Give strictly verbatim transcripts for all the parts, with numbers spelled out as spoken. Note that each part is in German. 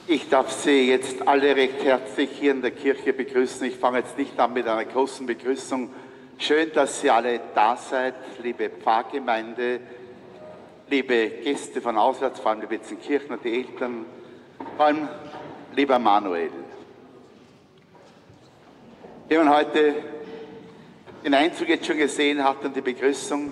Ich darf Sie jetzt alle recht herzlich hier in der Kirche begrüßen. Ich fange jetzt nicht an mit einer großen Begrüßung. Schön, dass Sie alle da seid, liebe Pfarrgemeinde, liebe Gäste von auswärts, vor allem die Betzenkirchner, die Eltern, vor allem lieber Manuel. Wenn man heute den Einzug jetzt schon gesehen hat und die Begrüßung,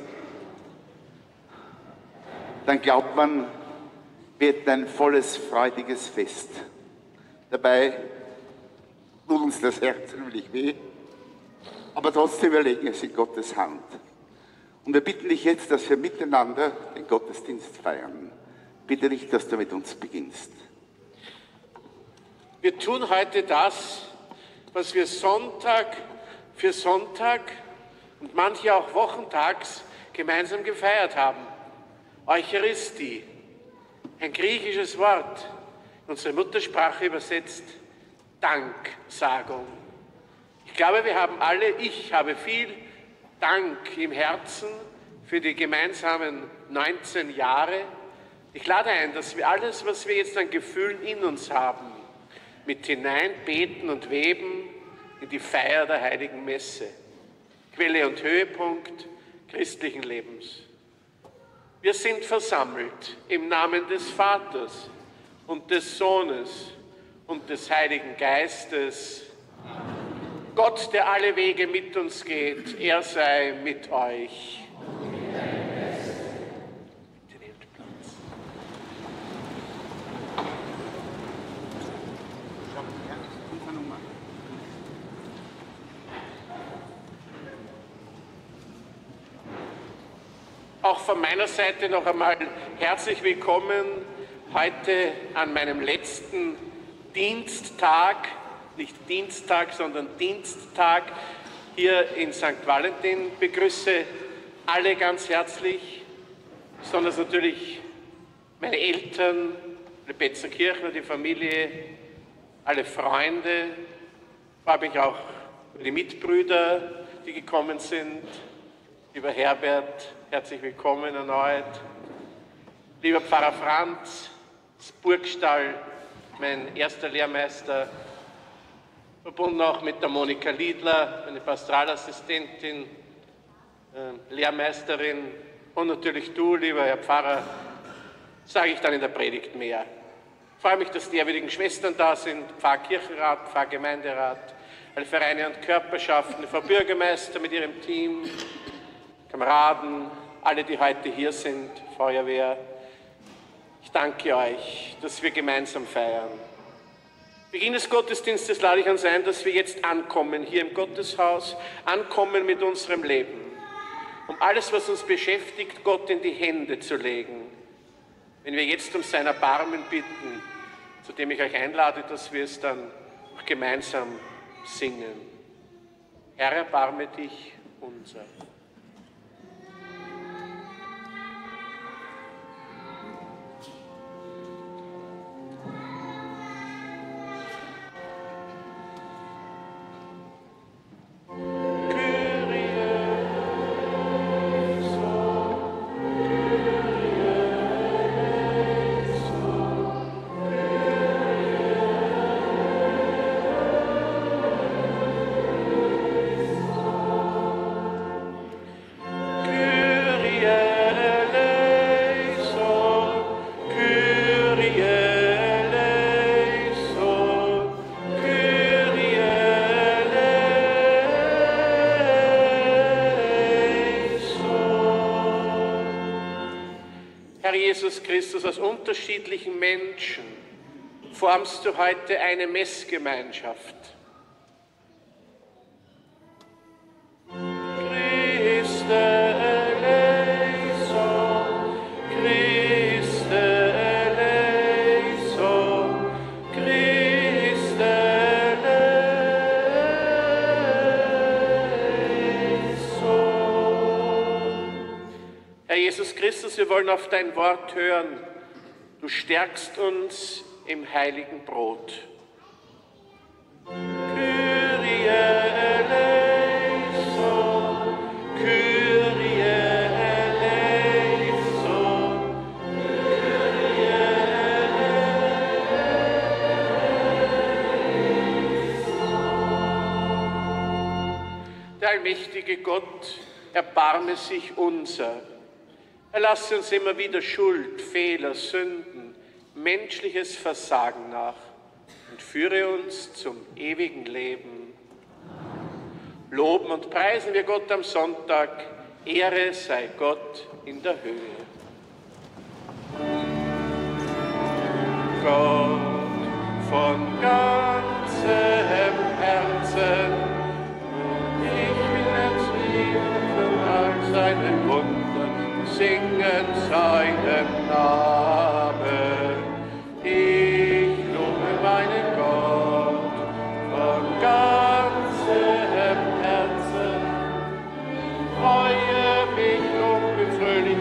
dann glaubt man, wird ein volles, freudiges Fest. Dabei tut uns das Herz ziemlich weh, aber trotzdem überlegen wir es in Gottes Hand. Und wir bitten dich jetzt, dass wir miteinander den Gottesdienst feiern. Bitte nicht, dass du mit uns beginnst. Wir tun heute das, was wir Sonntag für Sonntag und manche auch wochentags gemeinsam gefeiert haben. Eucharistie. Ein griechisches Wort, in unsere Muttersprache übersetzt, Danksagung. Ich glaube, wir haben alle, ich habe viel Dank im Herzen für die gemeinsamen neunzehn Jahre. Ich lade ein, dass wir alles, was wir jetzt an Gefühlen in uns haben, mit hineinbeten und weben in die Feier der Heiligen Messe. Quelle und Höhepunkt christlichen Lebens. Wir sind versammelt im Namen des Vaters und des Sohnes und des Heiligen Geistes. Amen. Gott, der alle Wege mit uns geht, er sei mit euch. Bitte nehmt Platz. Auch von meiner Seite noch einmal herzlich willkommen heute an meinem letzten Diensttag, nicht Dienstag, sondern Diensttag hier in Sankt Valentin. Ich begrüße alle ganz herzlich, besonders natürlich meine Eltern, die Betzenkirchner, die Familie, alle Freunde, ich freue mich auch über die Mitbrüder, die gekommen sind, lieber Herbert, herzlich willkommen erneut. Lieber Pfarrer Franz, das Burgstall, mein erster Lehrmeister, verbunden auch mit der Monika Liedler, meine Pastoralassistentin, äh, Lehrmeisterin und natürlich du, lieber Herr Pfarrer, sage ich dann in der Predigt mehr. Ich freue mich, dass die ehrwürdigen Schwestern da sind, Pfarrkirchenrat, Pfarrgemeinderat, alle Vereine und Körperschaften, Frau Bürgermeister mit ihrem Team, Kameraden, alle, die heute hier sind, Feuerwehr, ich danke euch, dass wir gemeinsam feiern. Beginn des Gottesdienstes lade ich uns ein, dass wir jetzt ankommen, hier im Gotteshaus, ankommen mit unserem Leben, um alles, was uns beschäftigt, Gott in die Hände zu legen. Wenn wir jetzt um sein Erbarmen bitten, zu dem ich euch einlade, dass wir es dann auch gemeinsam singen. Herr, erbarme dich unser. Jesus Christus, aus unterschiedlichen Menschen formst du heute eine Messgemeinschaft. Christe eleison, Christe eleison, Christe eleison. Herr Jesus Christus, wir wollen auf dein Wort hören. Du stärkst uns im heiligen Brot. Kyrie eleison, Kyrie eleison, Kyrie eleison. allmächtige Gott, erbarme sich unser. Erlasse uns immer wieder Schuld, Fehler, Sünden, menschliches Versagen nach und führe uns zum ewigen Leben. Loben und preisen wir Gott am Sonntag. Ehre sei Gott in der Höhe. Gott von ganzem Herzen, und ich will erzählen von all seinen Wundern, singen seinem Namen. Ich lobe meinen Gott von ganzem Herzen, freue mich und bin fröhlich.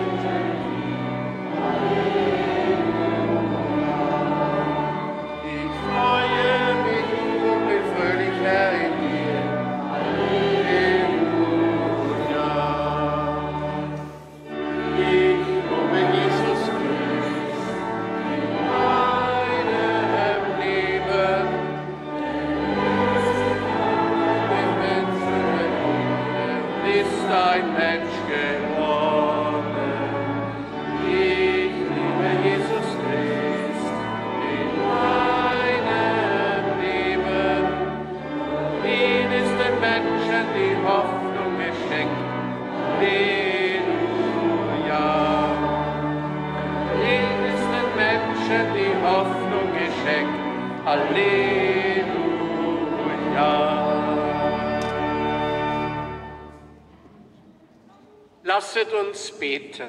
Ein Mensch geworden. Ich liebe Jesus Christ in meinem Leben. Ihn ist den Menschen die Hoffnung geschenkt. Halleluja. Ihn ist den Menschen die Hoffnung geschenkt. Halleluja. Lasset uns beten.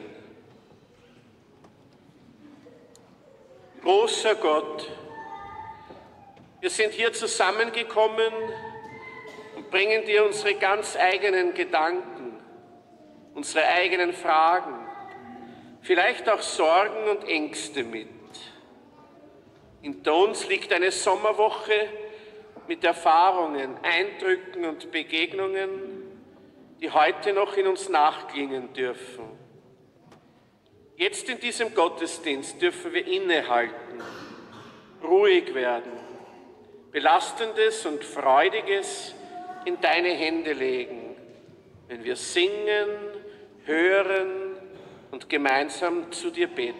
Großer Gott, wir sind hier zusammengekommen und bringen dir unsere ganz eigenen Gedanken, unsere eigenen Fragen, vielleicht auch Sorgen und Ängste mit. Hinter uns liegt eine Sommerwoche mit Erfahrungen, Eindrücken und Begegnungen, die heute noch in uns nachklingen dürfen. Jetzt in diesem Gottesdienst dürfen wir innehalten, ruhig werden, Belastendes und Freudiges in deine Hände legen, wenn wir singen, hören und gemeinsam zu dir beten.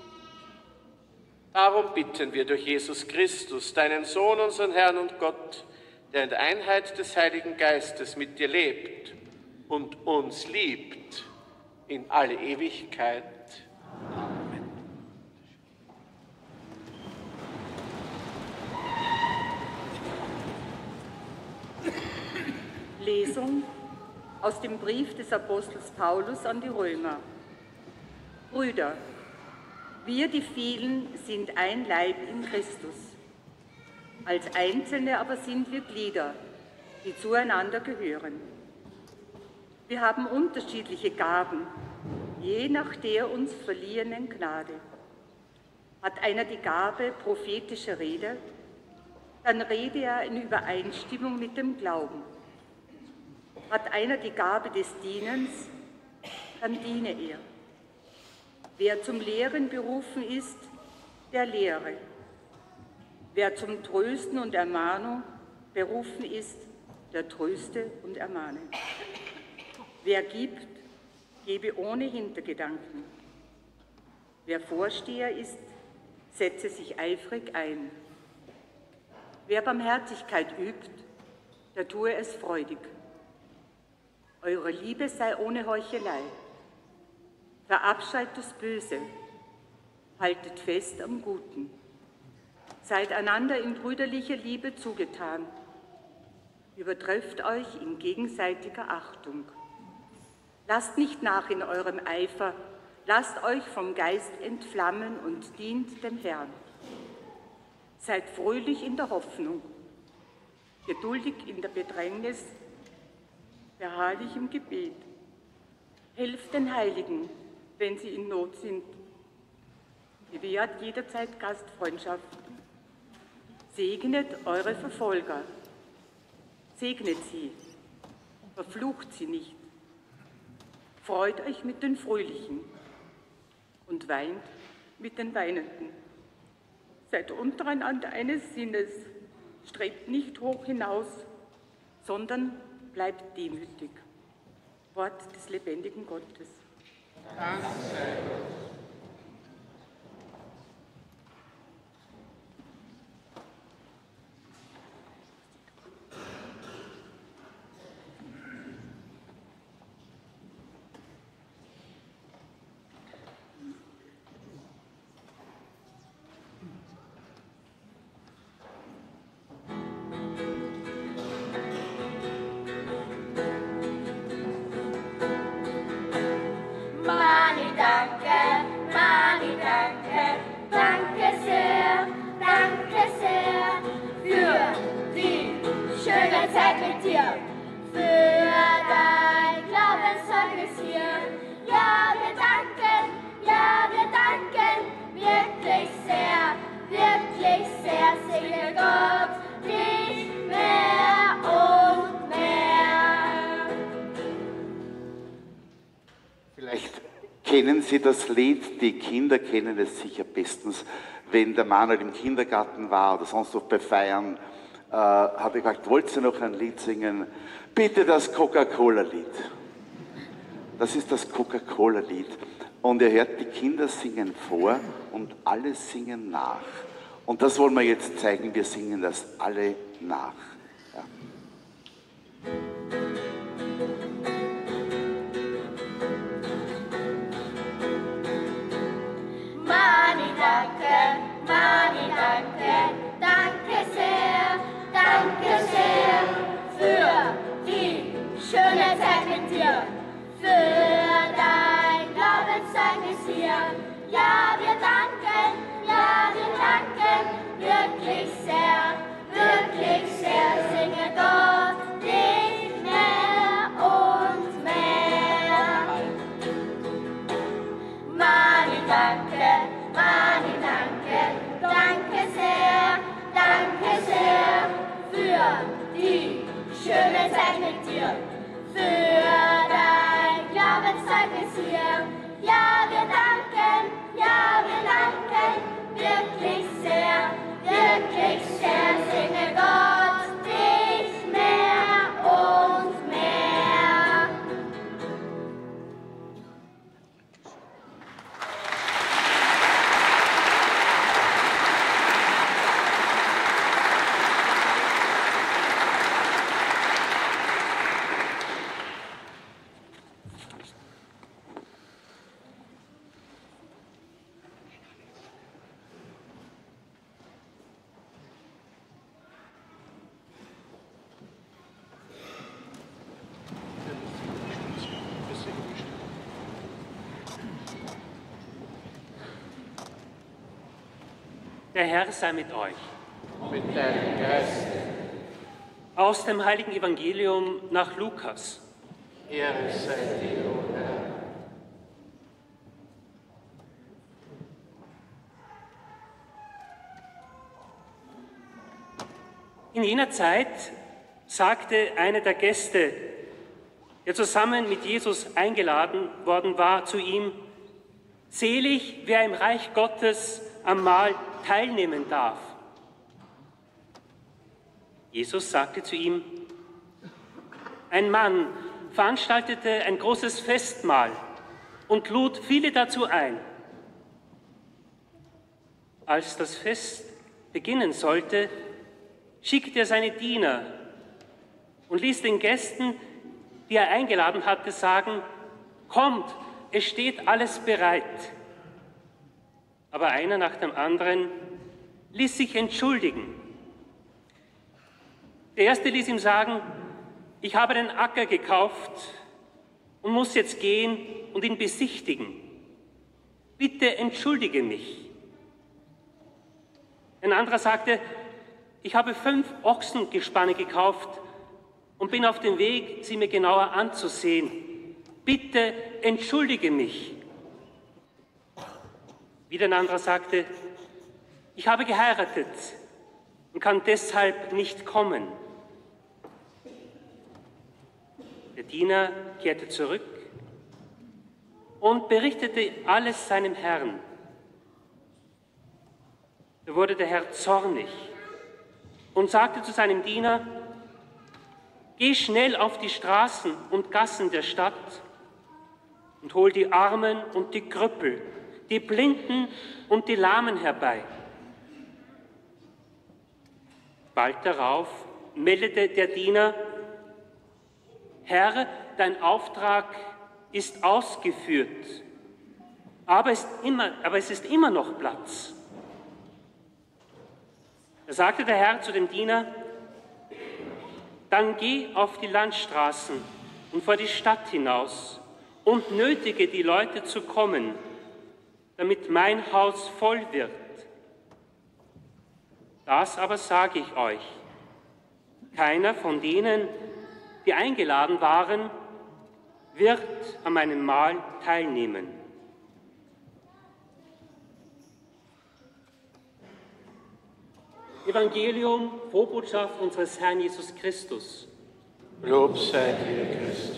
Darum bitten wir durch Jesus Christus, deinen Sohn, unseren Herrn und Gott, der in der Einheit des Heiligen Geistes mit dir lebt und uns liebt in alle Ewigkeit. Amen. Lesung aus dem Brief des Apostels Paulus an die Römer. Brüder, wir die vielen sind ein Leib in Christus. Als Einzelne aber sind wir Glieder, die zueinander gehören. Wir haben unterschiedliche Gaben, je nach der uns verliehenen Gnade. Hat einer die Gabe prophetischer Rede, dann rede er in Übereinstimmung mit dem Glauben. Hat einer die Gabe des Dienens, dann diene er. Wer zum Lehren berufen ist, der lehre. Wer zum Trösten und Ermahnung berufen ist, der tröste und ermahne. Wer gibt, gebe ohne Hintergedanken. Wer Vorsteher ist, setze sich eifrig ein. Wer Barmherzigkeit übt, der tue es freudig. Eure Liebe sei ohne Heuchelei. Verabscheut das Böse, haltet fest am Guten. Seid einander in brüderlicher Liebe zugetan. Übertrefft euch in gegenseitiger Achtung. Lasst nicht nach in eurem Eifer, lasst euch vom Geist entflammen und dient dem Herrn. Seid fröhlich in der Hoffnung, geduldig in der Bedrängnis, beharrlich im Gebet. Helft den Heiligen, wenn sie in Not sind. Gewährt jederzeit Gastfreundschaft. Segnet eure Verfolger. Segnet sie, verflucht sie nicht. Freut euch mit den Fröhlichen und weint mit den Weinenden. Seid untereinander eines Sinnes, strebt nicht hoch hinaus, sondern bleibt demütig. Wort des lebendigen Gottes. Dank sei Gott. Mani, danke, Mani, danke, danke sehr, danke sehr für die schöne Zeit mit dir, für dein Glaubenszeugnis hier. Ja, wir danken, ja, wir danken wirklich sehr, wirklich sehr, singe Gott dich mehr und mehr. Vielleicht kennen Sie das Lied, die Kinder kennen es sicher bestens. Wenn der Manuel im Kindergarten war oder sonst noch bei Feiern, äh, habe ich gesagt, wollt ihr noch ein Lied singen? Bitte das Coca-Cola-Lied. Das ist das Coca-Cola-Lied. Und ihr hört, die Kinder singen vor und alle singen nach. Und das wollen wir jetzt zeigen, wir singen das alle nach. Ja. Mani, danke, Mani, danke, danke sehr, danke sehr für die schöne Zeit mit dir, für dein Glaubenszeugnis hier. Ja, wir danken, ja, wir danken wirklich sehr, wirklich sehr, singe Gott dich mehr und mehr. Mani, danke, Mani, danke, danke sehr, danke sehr für die schöne Zeit mit dir, für dein Glaubenszeugnis hier. Ja, wir danken, ja, wir danken wirklich sehr, wirklich sehr, singe Gott dich mehr und mehr. Der Herr sei mit euch. Mit deinem Geist. Aus dem heiligen Evangelium nach Lukas. Ehre sei dir, o Herr. In jener Zeit sagte einer der Gäste, der zusammen mit Jesus eingeladen worden war, zu ihm: Selig, wer im Reich Gottes am Mahl teilnehmen darf. Jesus sagte zu ihm: Ein Mann veranstaltete ein großes Festmahl und lud viele dazu ein. Als das Fest beginnen sollte, schickte er seine Diener und ließ den Gästen, die er eingeladen hatte, sagen: Kommt, es steht alles bereit. Aber einer nach dem anderen ließ sich entschuldigen. Der erste ließ ihm sagen: Ich habe den Acker gekauft und muss jetzt gehen und ihn besichtigen. Bitte entschuldige mich. Ein anderer sagte: Ich habe fünf Ochsengespanne gekauft und bin auf dem Weg, sie mir genauer anzusehen. Bitte entschuldige mich. Wieder ein anderer sagte: Ich habe geheiratet und kann deshalb nicht kommen. Der Diener kehrte zurück und berichtete alles seinem Herrn. Da wurde der Herr zornig und sagte zu seinem Diener: geh schnell auf die Straßen und Gassen der Stadt und hol die Armen und die Krüppel, die Blinden und die Lahmen herbei. Bald darauf meldete der Diener: Herr, dein Auftrag ist ausgeführt, aber es, immer, aber es ist immer noch Platz. Da sagte der Herr zu dem Diener: Dann geh auf die Landstraßen und vor die Stadt hinaus und nötige die Leute zu kommen, damit mein Haus voll wird. Das aber sage ich euch: Keiner von denen, die eingeladen waren, wird an meinem Mahl teilnehmen. Evangelium, Frohbotschaft unseres Herrn Jesus Christus. Lob sei dir, Christus.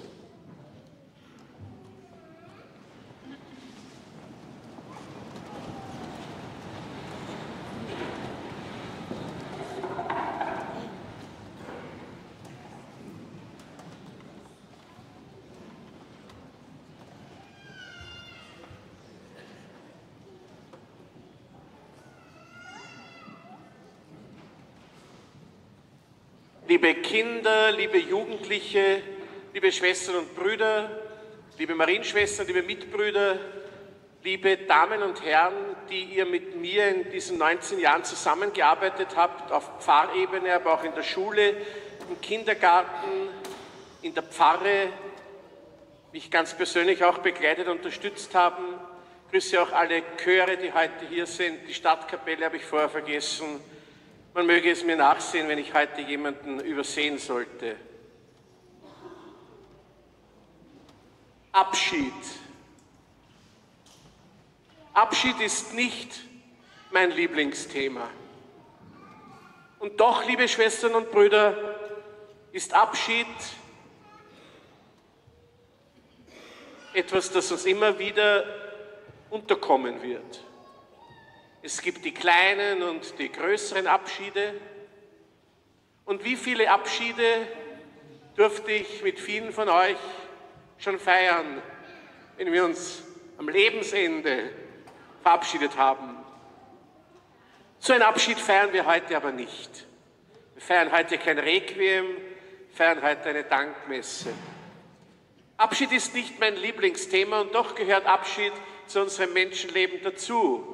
Liebe Kinder, liebe Jugendliche, liebe Schwestern und Brüder, liebe Marienschwestern, liebe Mitbrüder, liebe Damen und Herren, die ihr mit mir in diesen neunzehn Jahren zusammengearbeitet habt, auf Pfarrebene, aber auch in der Schule, im Kindergarten, in der Pfarre, mich ganz persönlich auch begleitet und unterstützt haben. Ich grüße auch alle Chöre, die heute hier sind. Die Stadtkapelle habe ich vorher vergessen. Man möge es mir nachsehen, wenn ich heute jemanden übersehen sollte. Abschied. Abschied ist nicht mein Lieblingsthema. Und doch, liebe Schwestern und Brüder, ist Abschied etwas, das uns immer wieder unterkommen wird. Es gibt die kleinen und die größeren Abschiede. Und wie viele Abschiede durfte ich mit vielen von euch schon feiern, wenn wir uns am Lebensende verabschiedet haben. So einen Abschied feiern wir heute aber nicht. Wir feiern heute kein Requiem, wir feiern heute eine Dankmesse. Abschied ist nicht mein Lieblingsthema und doch gehört Abschied zu unserem Menschenleben dazu.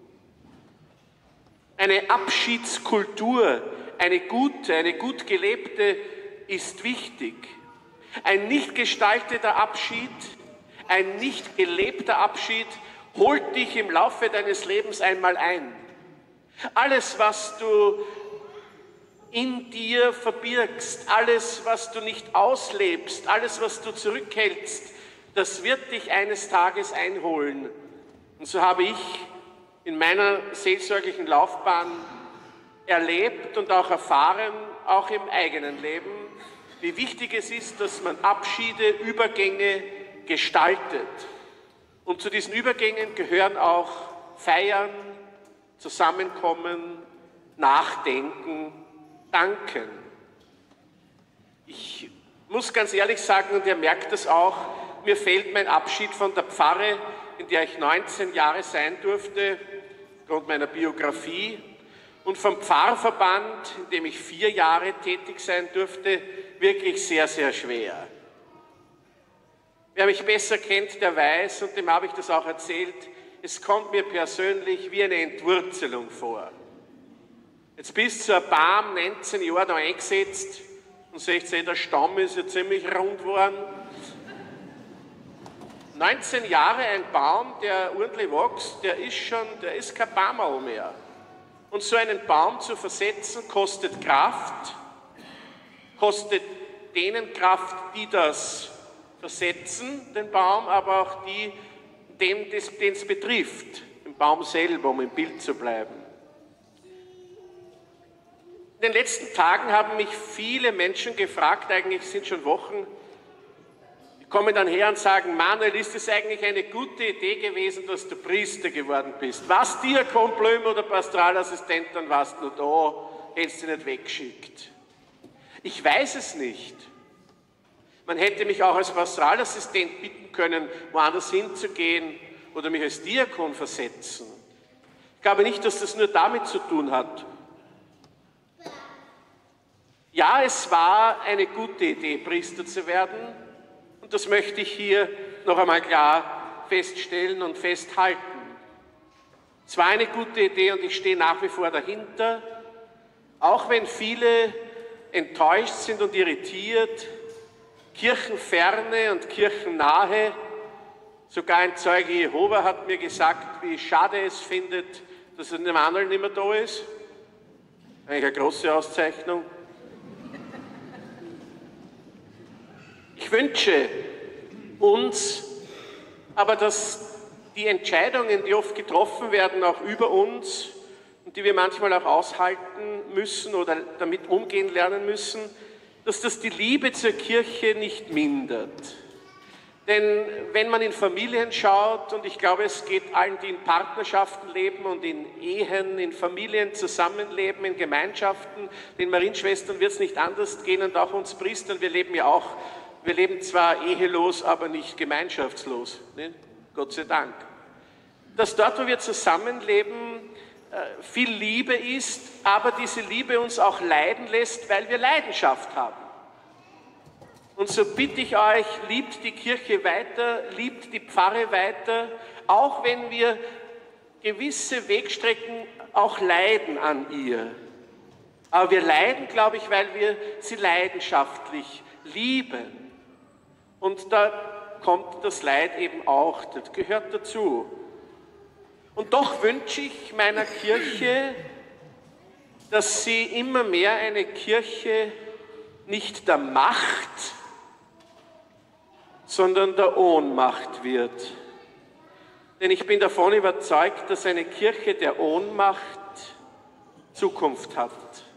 Eine Abschiedskultur, eine gute, eine gut gelebte, ist wichtig. Ein nicht gestalteter Abschied, ein nicht gelebter Abschied holt dich im Laufe deines Lebens einmal ein. Alles, was du in dir verbirgst, alles, was du nicht auslebst, alles, was du zurückhältst, das wird dich eines Tages einholen. Und so habe ich in meiner seelsorglichen Laufbahn erlebt und auch erfahren, auch im eigenen Leben, wie wichtig es ist, dass man Abschiede, Übergänge gestaltet. Und zu diesen Übergängen gehören auch Feiern, Zusammenkommen, Nachdenken, Danken. Ich muss ganz ehrlich sagen, und ihr merkt das auch, mir fehlt mein Abschied von der Pfarre, in der ich neunzehn Jahre sein durfte, aufgrund meiner Biografie, und vom Pfarrverband, in dem ich vier Jahre tätig sein durfte, wirklich sehr, sehr schwer. Wer mich besser kennt, der weiß, und dem habe ich das auch erzählt, es kommt mir persönlich wie eine Entwurzelung vor. Jetzt bist du ein paar neunzehn Jahre da eingesetzt und seht ihr, der Stamm ist ja ziemlich rund geworden. neunzehn Jahre ein Baum, der ordentlich wächst, der ist schon, der ist kein Baumerl mehr. Und so einen Baum zu versetzen, kostet Kraft, kostet denen Kraft, die das versetzen, den Baum, aber auch die, den es betrifft, den Baum selber, um im Bild zu bleiben. In den letzten Tagen haben mich viele Menschen gefragt, eigentlich sind schon Wochen, die kommen dann her und sagen: Manuel, ist es eigentlich eine gute Idee gewesen, dass du Priester geworden bist? Was Diakon, Blöm oder Pastoralassistent, dann warst du noch da, hättest du nicht weggeschickt. Ich weiß es nicht. Man hätte mich auch als Pastoralassistent bitten können, woanders hinzugehen oder mich als Diakon versetzen. Ich glaube nicht, dass das nur damit zu tun hat. Ja, es war eine gute Idee, Priester zu werden, und das möchte ich hier noch einmal klar feststellen und festhalten. Es war eine gute Idee und ich stehe nach wie vor dahinter, auch wenn viele enttäuscht sind und irritiert, kirchenferne und kirchennahe. Sogar ein Zeuge Jehova hat mir gesagt, wie schade es findet, dass ein Emanuel nicht mehr da ist. Eigentlich eine große Auszeichnung. Ich wünsche uns aber, dass die Entscheidungen, die oft getroffen werden, auch über uns und die wir manchmal auch aushalten müssen oder damit umgehen lernen müssen, dass das die Liebe zur Kirche nicht mindert. Denn wenn man in Familien schaut, und ich glaube, es geht allen, die in Partnerschaften leben und in Ehen, in Familien zusammenleben, in Gemeinschaften, den Marienschwestern wird es nicht anders gehen und auch uns Priestern, wir leben ja auch, wir leben zwar ehelos, aber nicht gemeinschaftslos, ne? Gott sei Dank. Dass dort, wo wir zusammenleben, viel Liebe ist, aber diese Liebe uns auch leiden lässt, weil wir Leidenschaft haben. Und so bitte ich euch, liebt die Kirche weiter, liebt die Pfarre weiter, auch wenn wir gewisse Wegstrecken auch leiden an ihr. Aber wir leiden, glaube ich, weil wir sie leidenschaftlich lieben. Und da kommt das Leid eben auch, das gehört dazu. Und doch wünsche ich meiner Kirche, dass sie immer mehr eine Kirche nicht der Macht, sondern der Ohnmacht wird. Denn ich bin davon überzeugt, dass eine Kirche der Ohnmacht Zukunft hat.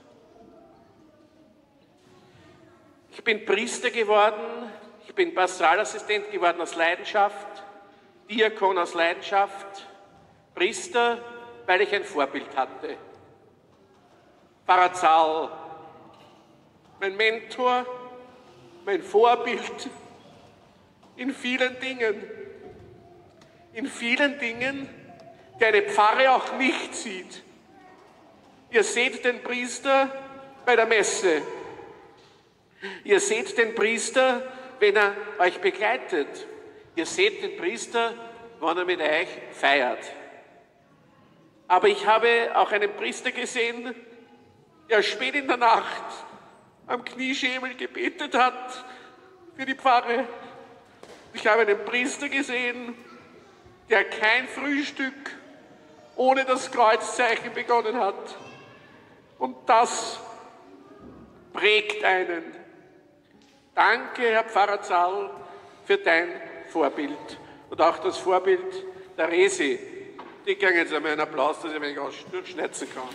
Ich bin Priester geworden, ich bin Pastoralassistent geworden aus Leidenschaft, Diakon aus Leidenschaft, Priester, weil ich ein Vorbild hatte. Pfarrer Zahl, mein Mentor, mein Vorbild in vielen Dingen. In vielen Dingen, die eine Pfarre auch nicht sieht. Ihr seht den Priester bei der Messe. Ihr seht den Priester, wenn er euch begleitet. Ihr seht den Priester, wenn er mit euch feiert. Aber ich habe auch einen Priester gesehen, der spät in der Nacht am Knieschemel gebetet hat für die Pfarre. Ich habe einen Priester gesehen, der kein Frühstück ohne das Kreuzzeichen begonnen hat. Und das prägt einen. Danke, Herr Pfarrer Zahl, für dein Vorbild und auch das Vorbild der Resi. Die kriegen jetzt einmal einen Applaus, dass ich mich auch durchschnetzen kann.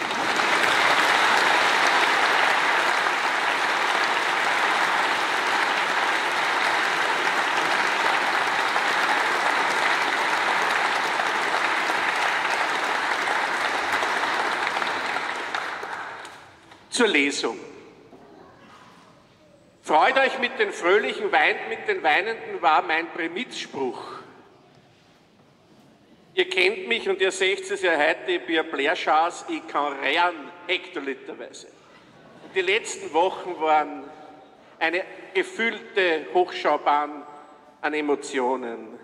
Zur Lesung. Freut euch mit den Fröhlichen, weint mit den Weinenden, war mein Prämizspruch. Ihr kennt mich und ihr seht es ja heute, ich bin ein Blärschaß, ich kann rennen, hektoliterweise. Und die letzten Wochen waren eine gefüllte Hochschaubahn an Emotionen.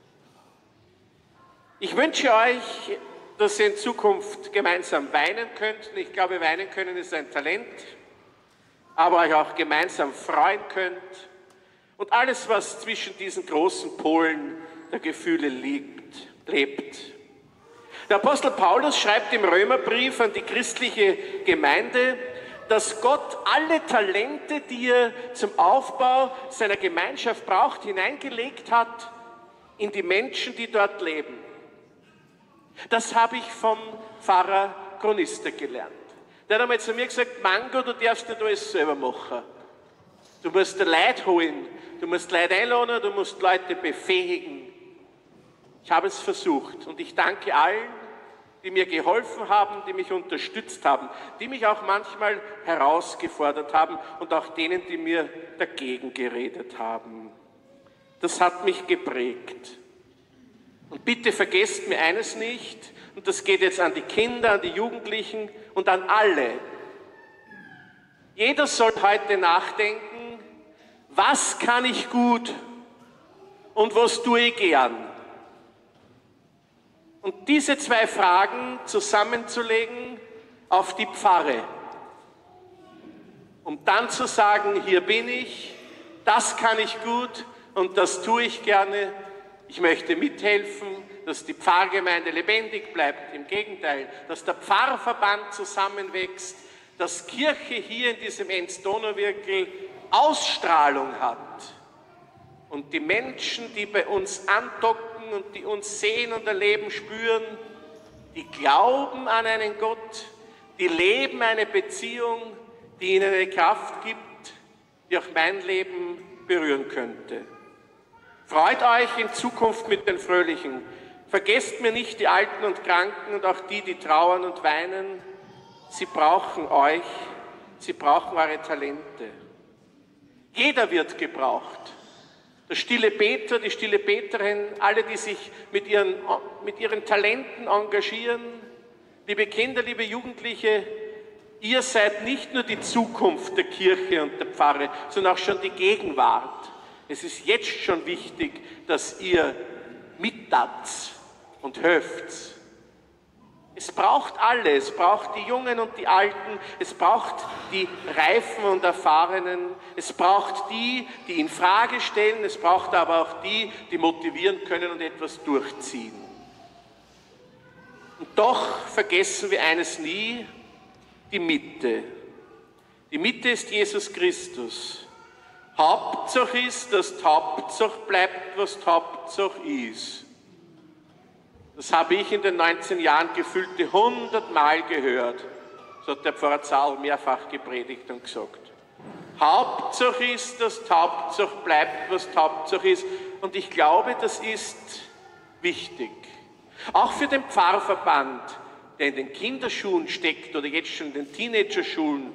Ich wünsche euch, dass ihr in Zukunft gemeinsam weinen könnt. Ich glaube, weinen können ist ein Talent, aber euch auch gemeinsam freuen könnt und alles, was zwischen diesen großen Polen der Gefühle liegt, lebt. Der Apostel Paulus schreibt im Römerbrief an die christliche Gemeinde, dass Gott alle Talente, die er zum Aufbau seiner Gemeinschaft braucht, hineingelegt hat in die Menschen, die dort leben. Das habe ich vom Pfarrer Chronister gelernt. Der hat einmal zu mir gesagt, Mango, du darfst nicht alles selber machen. Du musst die Leute holen, du musst Leute einladen, du musst Leute befähigen. Ich habe es versucht und ich danke allen, die mir geholfen haben, die mich unterstützt haben, die mich auch manchmal herausgefordert haben und auch denen, die mir dagegen geredet haben. Das hat mich geprägt. Und bitte vergesst mir eines nicht, und das geht jetzt an die Kinder, an die Jugendlichen und an alle. Jeder soll heute nachdenken, was kann ich gut und was tue ich gern? Und diese zwei Fragen zusammenzulegen auf die Pfarre, um dann zu sagen, hier bin ich, das kann ich gut und das tue ich gerne. Ich möchte mithelfen, dass die Pfarrgemeinde lebendig bleibt. Im Gegenteil, dass der Pfarrverband zusammenwächst, dass Kirche hier in diesem Enz-Donau-Wirkel Ausstrahlung hat. Und die Menschen, die bei uns andocken und die uns sehen und erleben, spüren, die glauben an einen Gott, die leben eine Beziehung, die ihnen eine Kraft gibt, die auch mein Leben berühren könnte. Freut euch in Zukunft mit den Fröhlichen. Vergesst mir nicht die Alten und Kranken und auch die, die trauern und weinen. Sie brauchen euch, sie brauchen eure Talente. Jeder wird gebraucht. Der stille Beter, die stille Beterin, alle, die sich mit ihren, mit ihren Talenten engagieren. Liebe Kinder, liebe Jugendliche, ihr seid nicht nur die Zukunft der Kirche und der Pfarre, sondern auch schon die Gegenwart. Es ist jetzt schon wichtig, dass ihr mittat und helft. Es braucht alle, es braucht die Jungen und die Alten, es braucht die Reifen und Erfahrenen, es braucht die, die in Frage stellen, es braucht aber auch die, die motivieren können und etwas durchziehen. Und doch vergessen wir eines nie, die Mitte. Die Mitte ist Jesus Christus. Hauptsache ist, dass die Hauptsache bleibt, was die Hauptsache ist. Das habe ich in den neunzehn Jahren gefühlte hundertmal gehört. So hat der Pfarrer Zahl mehrfach gepredigt und gesagt. Hauptsache ist, dass die Hauptsache bleibt, was die Hauptsache ist. Und ich glaube, das ist wichtig. Auch für den Pfarrverband, der in den Kinderschulen steckt oder jetzt schon in den Teenagerschulen.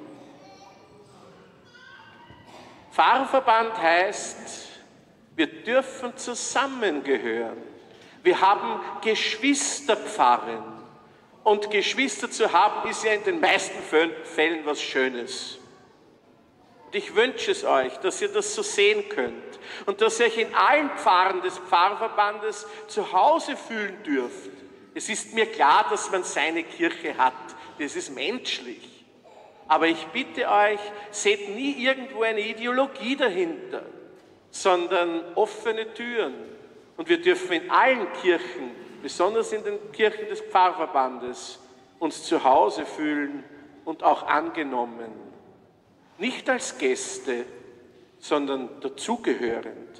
Pfarrverband heißt, wir dürfen zusammengehören. Wir haben Geschwisterpfarren. Und Geschwister zu haben, ist ja in den meisten Fällen was Schönes. Und ich wünsche es euch, dass ihr das so sehen könnt und dass ihr euch in allen Pfarren des Pfarrverbandes zu Hause fühlen dürft. Es ist mir klar, dass man seine Kirche hat. Das ist menschlich. Aber ich bitte euch, seht nie irgendwo eine Ideologie dahinter, sondern offene Türen. Und wir dürfen in allen Kirchen, besonders in den Kirchen des Pfarrverbandes, uns zu Hause fühlen und auch angenommen. Nicht als Gäste, sondern dazugehörend.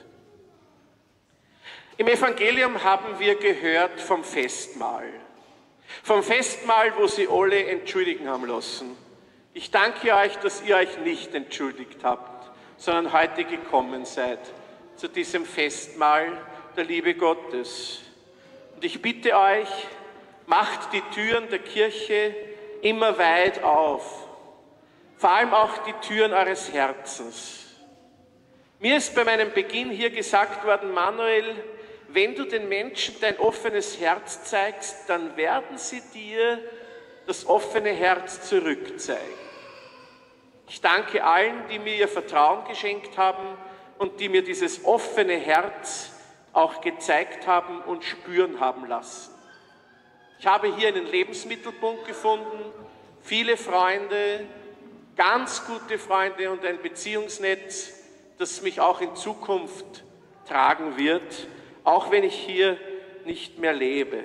Im Evangelium haben wir gehört vom Festmahl. Vom Festmahl, wo sie alle entschuldigen haben lassen. Ich danke euch, dass ihr euch nicht entschuldigt habt, sondern heute gekommen seid zu diesem Festmahl der Liebe Gottes. Und ich bitte euch, macht die Türen der Kirche immer weit auf. Vor allem auch die Türen eures Herzens. Mir ist bei meinem Beginn hier gesagt worden, Manuel, wenn du den Menschen dein offenes Herz zeigst, dann werden sie dir das offene Herz zurückzeigen. Ich danke allen, die mir ihr Vertrauen geschenkt haben und die mir dieses offene Herz auch gezeigt haben und spüren haben lassen. Ich habe hier einen Lebensmittelpunkt gefunden, viele Freunde, ganz gute Freunde und ein Beziehungsnetz, das mich auch in Zukunft tragen wird, auch wenn ich hier nicht mehr lebe.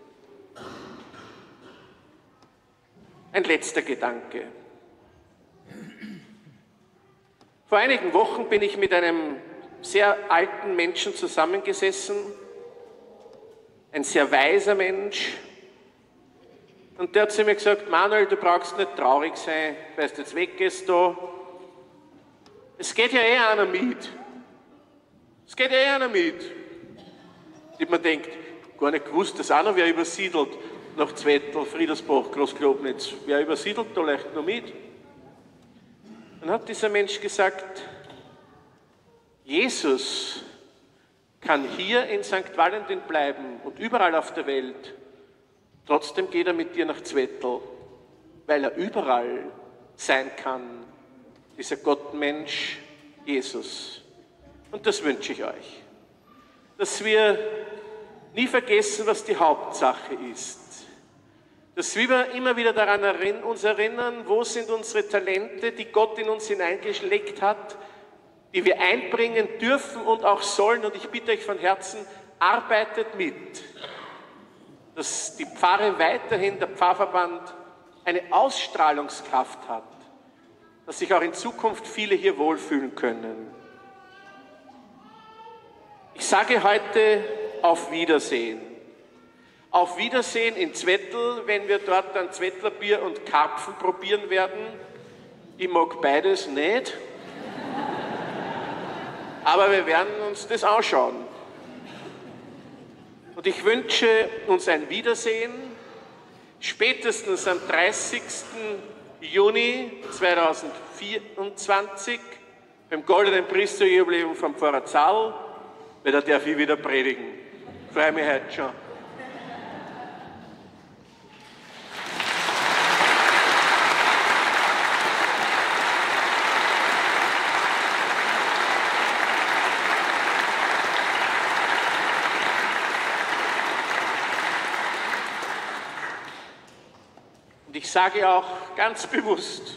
Ein letzter Gedanke. Vor einigen Wochen bin ich mit einem sehr alten Menschen zusammengesessen, ein sehr weiser Mensch, und der hat zu mir gesagt, Manuel, du brauchst nicht traurig sein, weil du jetzt weggehst da. Es geht ja eh einer mit. Es geht eh einer mit. Und man denkt, gar nicht gewusst, dass auch noch wer übersiedelt. nach Zwettl, Friedersbach, Großklobnitz. Wer übersiedelt da leicht noch mit? Dann hat dieser Mensch gesagt, Jesus kann hier in Sankt Valentin bleiben und überall auf der Welt. Trotzdem geht er mit dir nach Zwettl, weil er überall sein kann, dieser Gottmensch Jesus. Und das wünsche ich euch, dass wir nie vergessen, was die Hauptsache ist. Dass wir immer wieder daran erinnern, uns erinnern, wo sind unsere Talente, die Gott in uns hineingelegt hat, die wir einbringen dürfen und auch sollen. Und ich bitte euch von Herzen, arbeitet mit, dass die Pfarre weiterhin, der Pfarrverband, eine Ausstrahlungskraft hat, dass sich auch in Zukunft viele hier wohlfühlen können. Ich sage heute auf Wiedersehen. Auf Wiedersehen in Zwettl, wenn wir dort dann Zwettlerbier und Karpfen probieren werden. Ich mag beides nicht, aber wir werden uns das anschauen. Und ich wünsche uns ein Wiedersehen, spätestens am dreißigsten Juni zweitausendvierundzwanzig beim Goldenen Priesterjubiläum vom Pfarrer Zahl, weil da darf ich wieder predigen. Ich freue mich heute schon. Und ich sage auch ganz bewusst,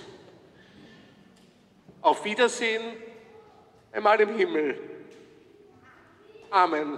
auf Wiedersehen einmal im Himmel. Amen.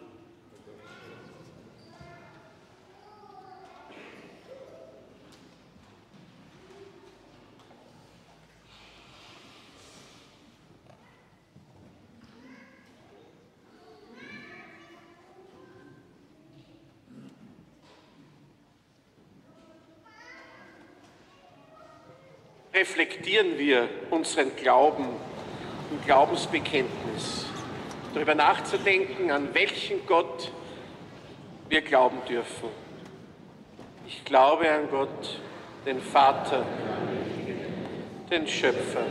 Reflektieren wir unseren Glauben und Glaubensbekenntnis, darüber nachzudenken, an welchen Gott wir glauben dürfen. Ich glaube an Gott, den Vater, den Schöpfer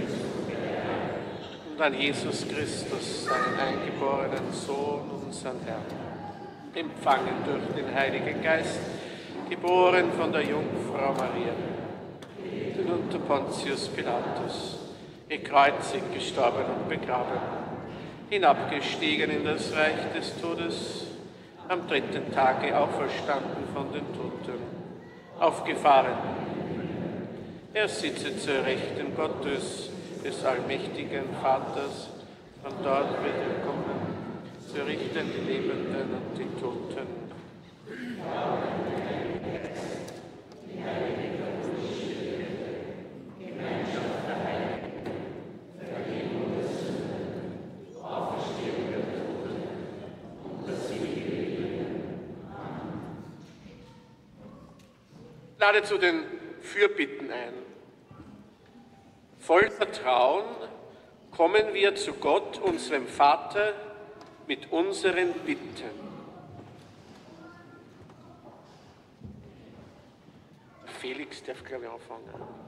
und an Jesus Christus, seinen eingeborenen Sohn, unseren Herrn, empfangen durch den Heiligen Geist, geboren von der Jungfrau Maria, unter Pontius Pilatus, gekreuzigt, gestorben und begraben, hinabgestiegen in das Reich des Todes, am dritten Tage auferstanden von den Toten, aufgefahren. Er sitze zur Rechten Gottes, des allmächtigen Vaters, von dort wird er kommen, zu richten die Lebenden und die Toten. Ich lade zu den Fürbitten ein. Voll Vertrauen kommen wir zu Gott, unserem Vater, mit unseren Bitten. Felix darf, glaube ich, anfangen.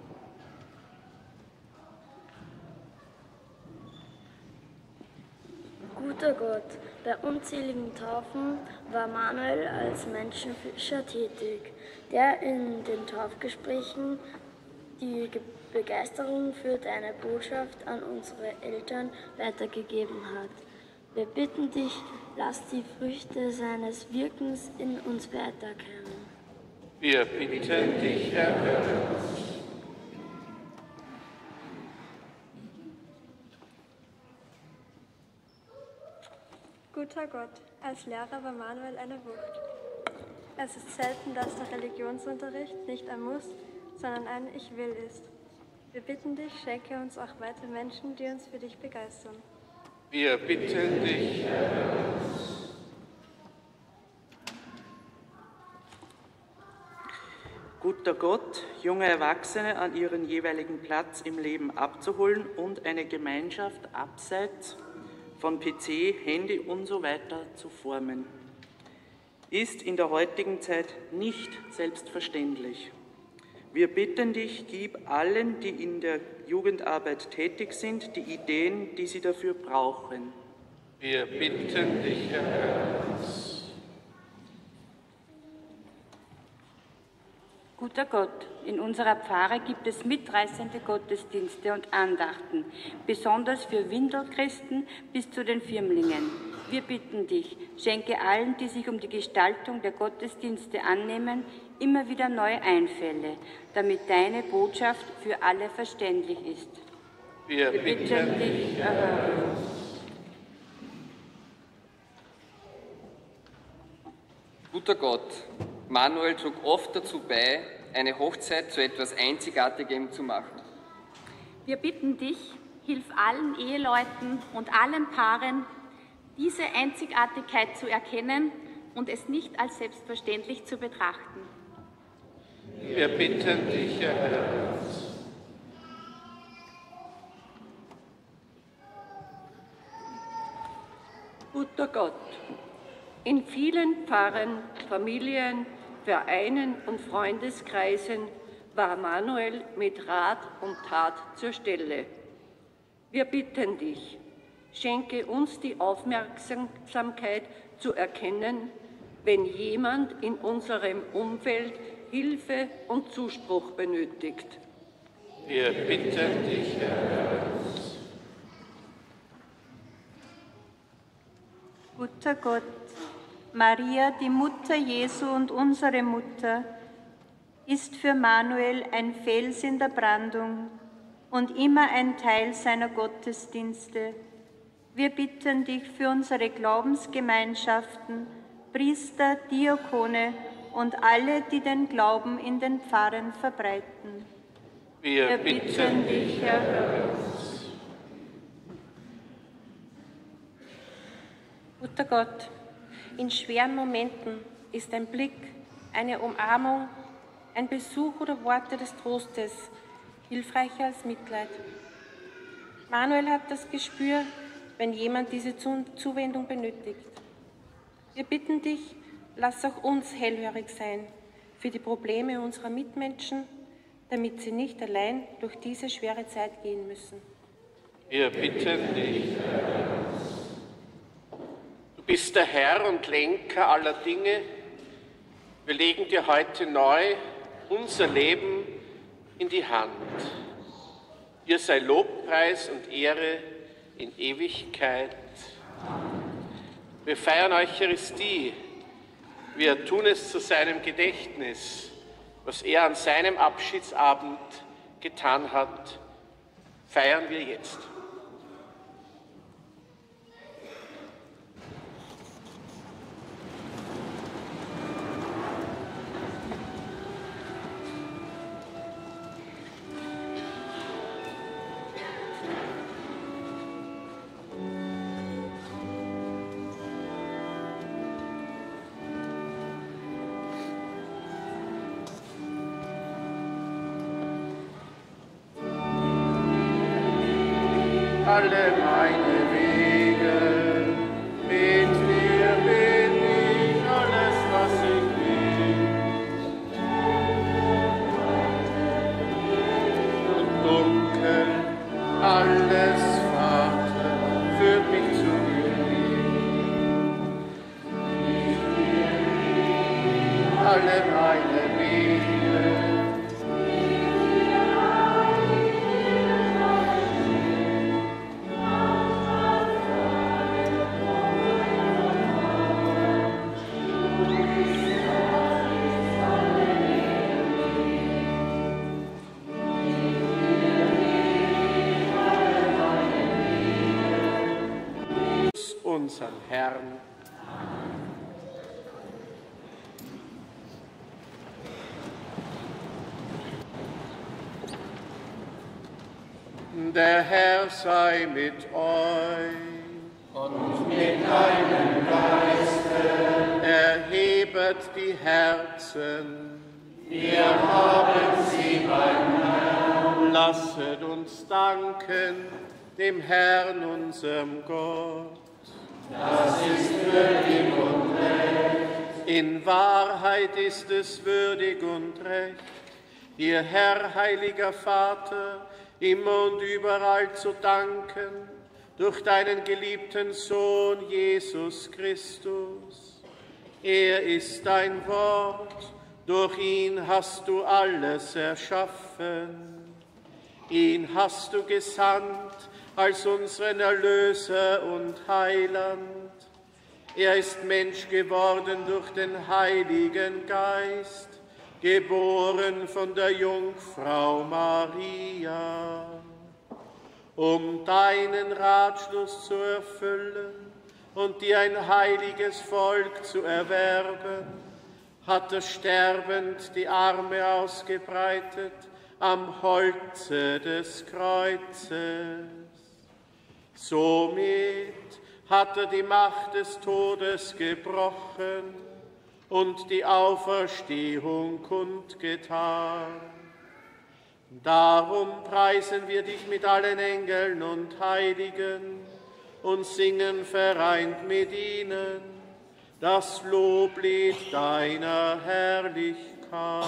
Guter Gott, bei unzähligen Taufen war Manuel als Menschenfischer tätig, der in den Taufgesprächen die Begeisterung für deine Botschaft an unsere Eltern weitergegeben hat. Wir bitten dich, lass die Früchte seines Wirkens in uns weiterkehren. Wir bitten dich, erhöre uns. Guter Gott, als Lehrer war Manuel eine Wucht. Es ist selten, dass der Religionsunterricht nicht ein Muss, sondern ein Ich will ist. Wir bitten dich, schenke uns auch weiter Menschen, die uns für dich begeistern. Wir bitten dich, erhöre uns. Guter Gott, junge Erwachsene an ihren jeweiligen Platz im Leben abzuholen und eine Gemeinschaft abseits von P C, Handy und so weiter zu formen. ist in der heutigen Zeit nicht selbstverständlich. Wir bitten dich, gib allen, die in der Jugendarbeit tätig sind, die Ideen, die sie dafür brauchen. Wir bitten dich, erhöre uns. Guter Gott, in unserer Pfarre gibt es mitreißende Gottesdienste und Andachten, besonders für Windelchristen bis zu den Firmlingen. Wir bitten dich, schenke allen, die sich um die Gestaltung der Gottesdienste annehmen, immer wieder neue Einfälle, damit deine Botschaft für alle verständlich ist. Wir, Wir bitten, bitten dich, erhöre uns. Guter Gott, Manuel trug oft dazu bei, eine Hochzeit zu etwas Einzigartigem zu machen. Wir bitten dich, hilf allen Eheleuten und allen Paaren, diese Einzigartigkeit zu erkennen und es nicht als selbstverständlich zu betrachten. Wir bitten dich, erhöre uns. Guter Gott, in vielen Pfarren, Familien, Vereinen und Freundeskreisen war Manuel mit Rat und Tat zur Stelle. Wir bitten dich, schenke uns die Aufmerksamkeit zu erkennen, wenn jemand in unserem Umfeld Hilfe und Zuspruch benötigt. Wir bitten dich, erhöre uns. Guter Gott, Maria, die Mutter Jesu und unsere Mutter, ist für Manuel ein Fels in der Brandung und immer ein Teil seiner Gottesdienste. Wir bitten dich für unsere Glaubensgemeinschaften, Priester, Diakone und alle, die den Glauben in den Pfarren verbreiten. Wir, Wir bitten, bitten dich, erhöre uns. Guter Gott, in schweren Momenten ist ein Blick, eine Umarmung, ein Besuch oder Worte des Trostes hilfreicher als Mitleid. Manuel hat das Gespür, wenn jemand diese Zuwendung benötigt. Wir bitten dich, lass auch uns hellhörig sein für die Probleme unserer Mitmenschen, damit sie nicht allein durch diese schwere Zeit gehen müssen. Wir bitten dich, du bist der Herr und Lenker aller Dinge. Wir legen dir heute neu unser Leben in die Hand. Dir sei Lobpreis und Ehre in Ewigkeit. Wir feiern Eucharistie. Wir tun es zu seinem Gedächtnis, was er an seinem Abschiedsabend getan hat, feiern wir jetzt. Alle meine Wege, mit dir bin ich alles, was ich will. Und dunkel, alles, Vater, führt mich zu dir. Alle meine Wege, unseren Herrn. Der Herr sei mit euch. Und mit deinem Geiste. Erhebet die Herzen. Wir haben sie beim Herrn. Lasset uns danken dem Herrn, unserem Gott. Das ist würdig und recht. In Wahrheit ist es würdig und recht, dir, Herr, heiliger Vater, immer und überall zu danken, durch deinen geliebten Sohn Jesus Christus. Er ist dein Wort, durch ihn hast du alles erschaffen. Ihn hast du gesandt als unseren Erlöser und Heiland. Er ist Mensch geworden durch den Heiligen Geist, geboren von der Jungfrau Maria. Um deinen Ratschluss zu erfüllen und dir ein heiliges Volk zu erwerben, hat er sterbend die Arme ausgebreitet am Holze des Kreuzes. Somit hat er die Macht des Todes gebrochen und die Auferstehung kundgetan. Darum preisen wir dich mit allen Engeln und Heiligen und singen vereint mit ihnen das Loblied deiner Herrlichkeit.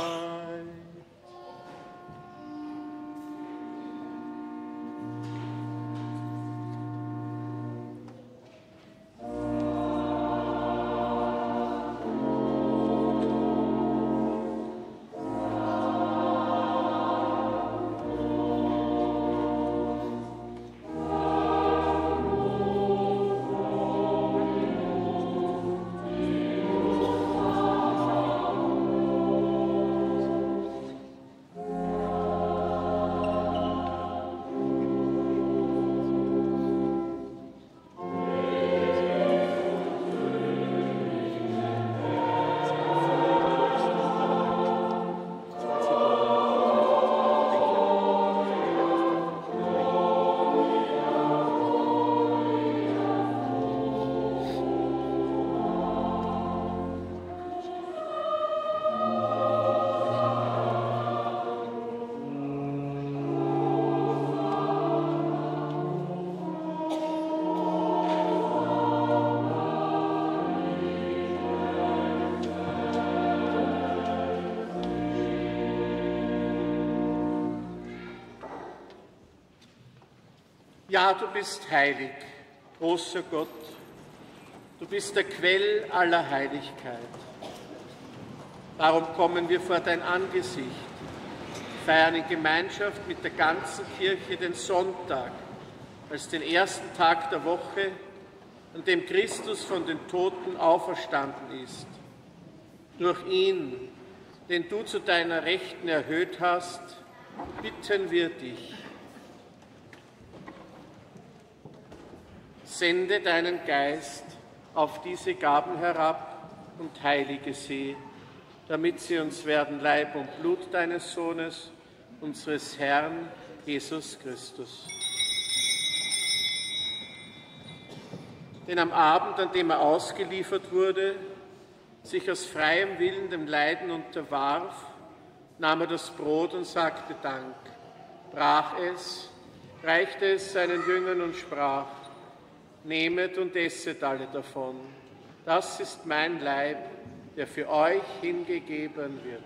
Ja, du bist heilig, großer Gott, du bist der Quell aller Heiligkeit. Darum kommen wir vor dein Angesicht, feiern in Gemeinschaft mit der ganzen Kirche den Sonntag als den ersten Tag der Woche, an dem Christus von den Toten auferstanden ist. Durch ihn, den du zu deiner Rechten erhöht hast, bitten wir dich. Sende deinen Geist auf diese Gaben herab und heilige sie, damit sie uns werden Leib und Blut deines Sohnes, unseres Herrn Jesus Christus. Denn am Abend, an dem er ausgeliefert wurde, sich aus freiem Willen dem Leiden unterwarf, nahm er das Brot und sagte Dank, brach es, reichte es seinen Jüngern und sprach: Nehmet und esset alle davon. Das ist mein Leib, der für euch hingegeben wird.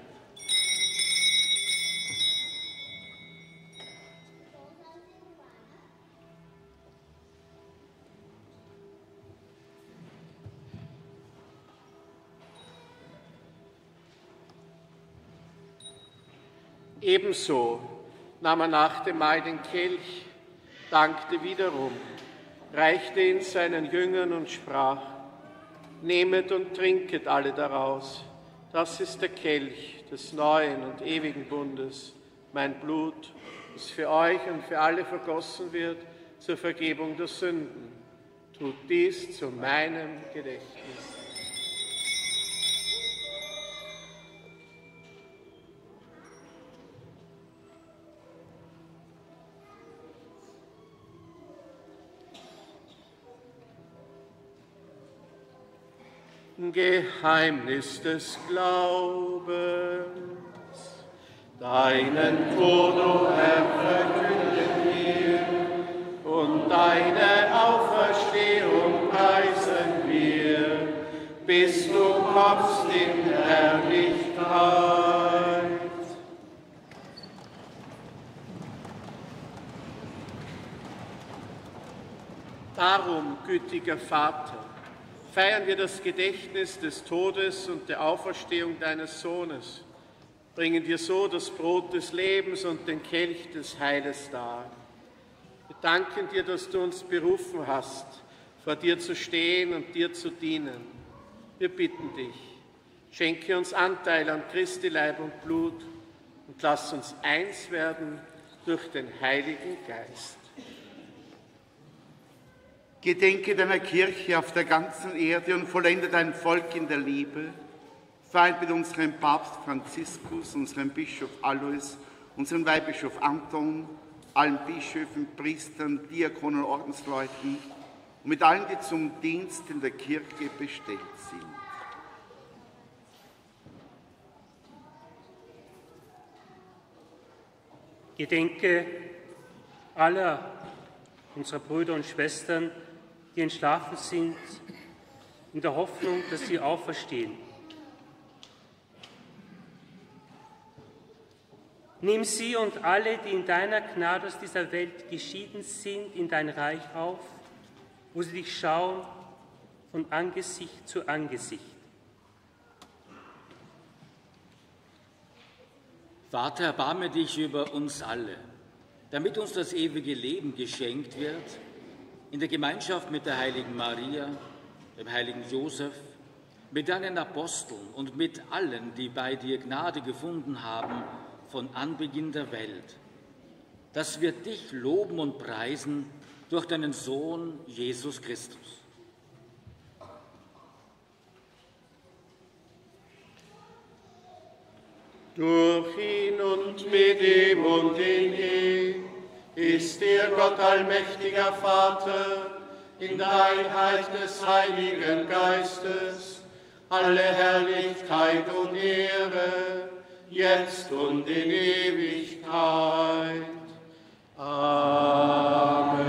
Ebenso nahm er nach dem Mahl den Kelch, dankte wiederum, reichte ihn seinen Jüngern und sprach: Nehmet und trinket alle daraus. Das ist der Kelch des neuen und ewigen Bundes, mein Blut, das für euch und für alle vergossen wird zur Vergebung der Sünden. Tut dies zu meinem Gedächtnis. Geheimnis des Glaubens. Deinen Tod, o Herr, verkünden wir, und deine Auferstehung preisen wir, bis du kommst in Herrlichkeit. Darum, gütiger Vater, feiern wir das Gedächtnis des Todes und der Auferstehung deines Sohnes, bringen dir so das Brot des Lebens und den Kelch des Heiles dar. Wir danken dir, dass du uns berufen hast, vor dir zu stehen und dir zu dienen. Wir bitten dich, schenke uns Anteil an Christi Leib und Blut und lass uns eins werden durch den Heiligen Geist. Gedenke deiner Kirche auf der ganzen Erde und vollende dein Volk in der Liebe. Vereint mit unserem Papst Franziskus, unserem Bischof Alois, unserem Weihbischof Anton, allen Bischöfen, Priestern, Diakonen und Ordensleuten und mit allen, die zum Dienst in der Kirche bestellt sind. Gedenke aller unserer Brüder und Schwestern, die entschlafen sind, in der Hoffnung, dass sie auferstehen. Nimm sie und alle, die in deiner Gnade aus dieser Welt geschieden sind, in dein Reich auf, wo sie dich schauen von Angesicht zu Angesicht. Vater, erbarme dich über uns alle, damit uns das ewige Leben geschenkt wird, in der Gemeinschaft mit der heiligen Maria, dem heiligen Josef, mit deinen Aposteln und mit allen, die bei dir Gnade gefunden haben, von Anbeginn der Welt, dass wir dich loben und preisen durch deinen Sohn Jesus Christus. Durch ihn und mit ihm und in ihm ist dir Gott allmächtiger Vater, in der Einheit des Heiligen Geistes, alle Herrlichkeit und Ehre, jetzt und in Ewigkeit. Amen.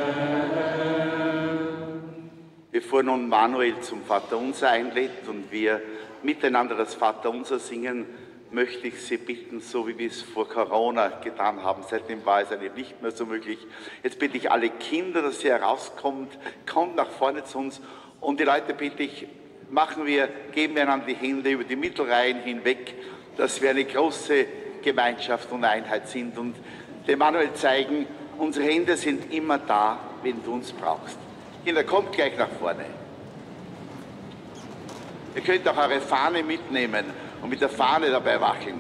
Bevor nun Manuel zum Vaterunser einlädt und wir miteinander das Vaterunser singen, möchte ich Sie bitten, so wie wir es vor Corona getan haben, seitdem war es eigentlich nicht mehr so möglich. Jetzt bitte ich alle Kinder, dass ihr herauskommt, kommt nach vorne zu uns und die Leute bitte ich, machen wir, geben wir einander die Hände über die Mittelreihen hinweg, dass wir eine große Gemeinschaft und Einheit sind und dem Manuel zeigen, unsere Hände sind immer da, wenn du uns brauchst. Kinder, kommt gleich nach vorne. Ihr könnt auch eure Fahne mitnehmen und mit der Fahne dabei wackeln.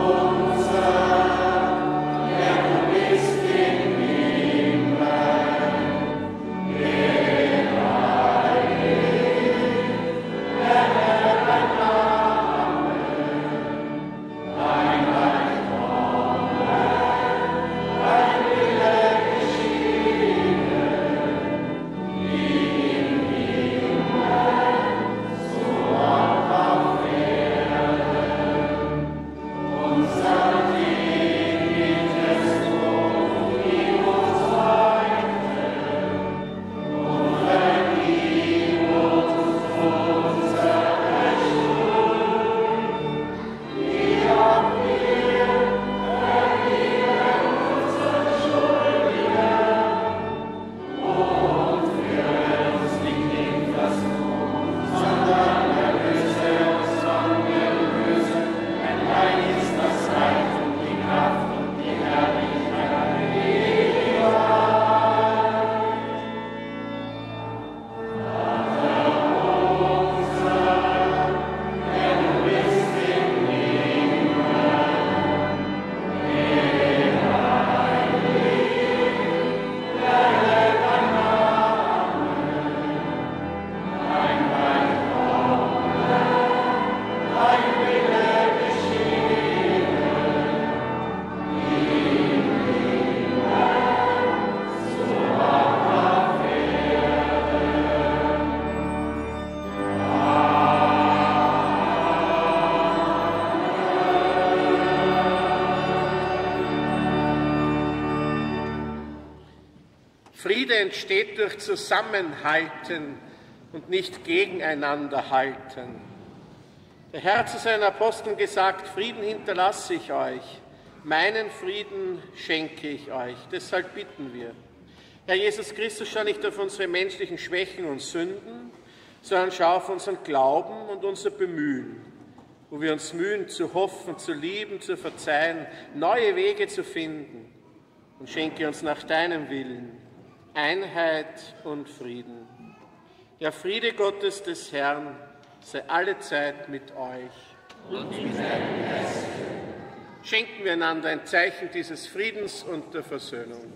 Unser, der du bist in ihm. Friede entsteht durch Zusammenhalten und nicht gegeneinander halten. Der Herr hat zu seinen Aposteln gesagt, Frieden hinterlasse ich euch, meinen Frieden schenke ich euch. Deshalb bitten wir. Herr Jesus Christus, schau nicht auf unsere menschlichen Schwächen und Sünden, sondern schau auf unseren Glauben und unser Bemühen, wo wir uns mühen, zu hoffen, zu lieben, zu verzeihen, neue Wege zu finden, und schenke uns nach deinem Willen Einheit und Frieden. Der Friede Gottes des Herrn sei allezeit mit euch und mit deinem Geist. Schenken wir einander ein Zeichen dieses Friedens und der Versöhnung.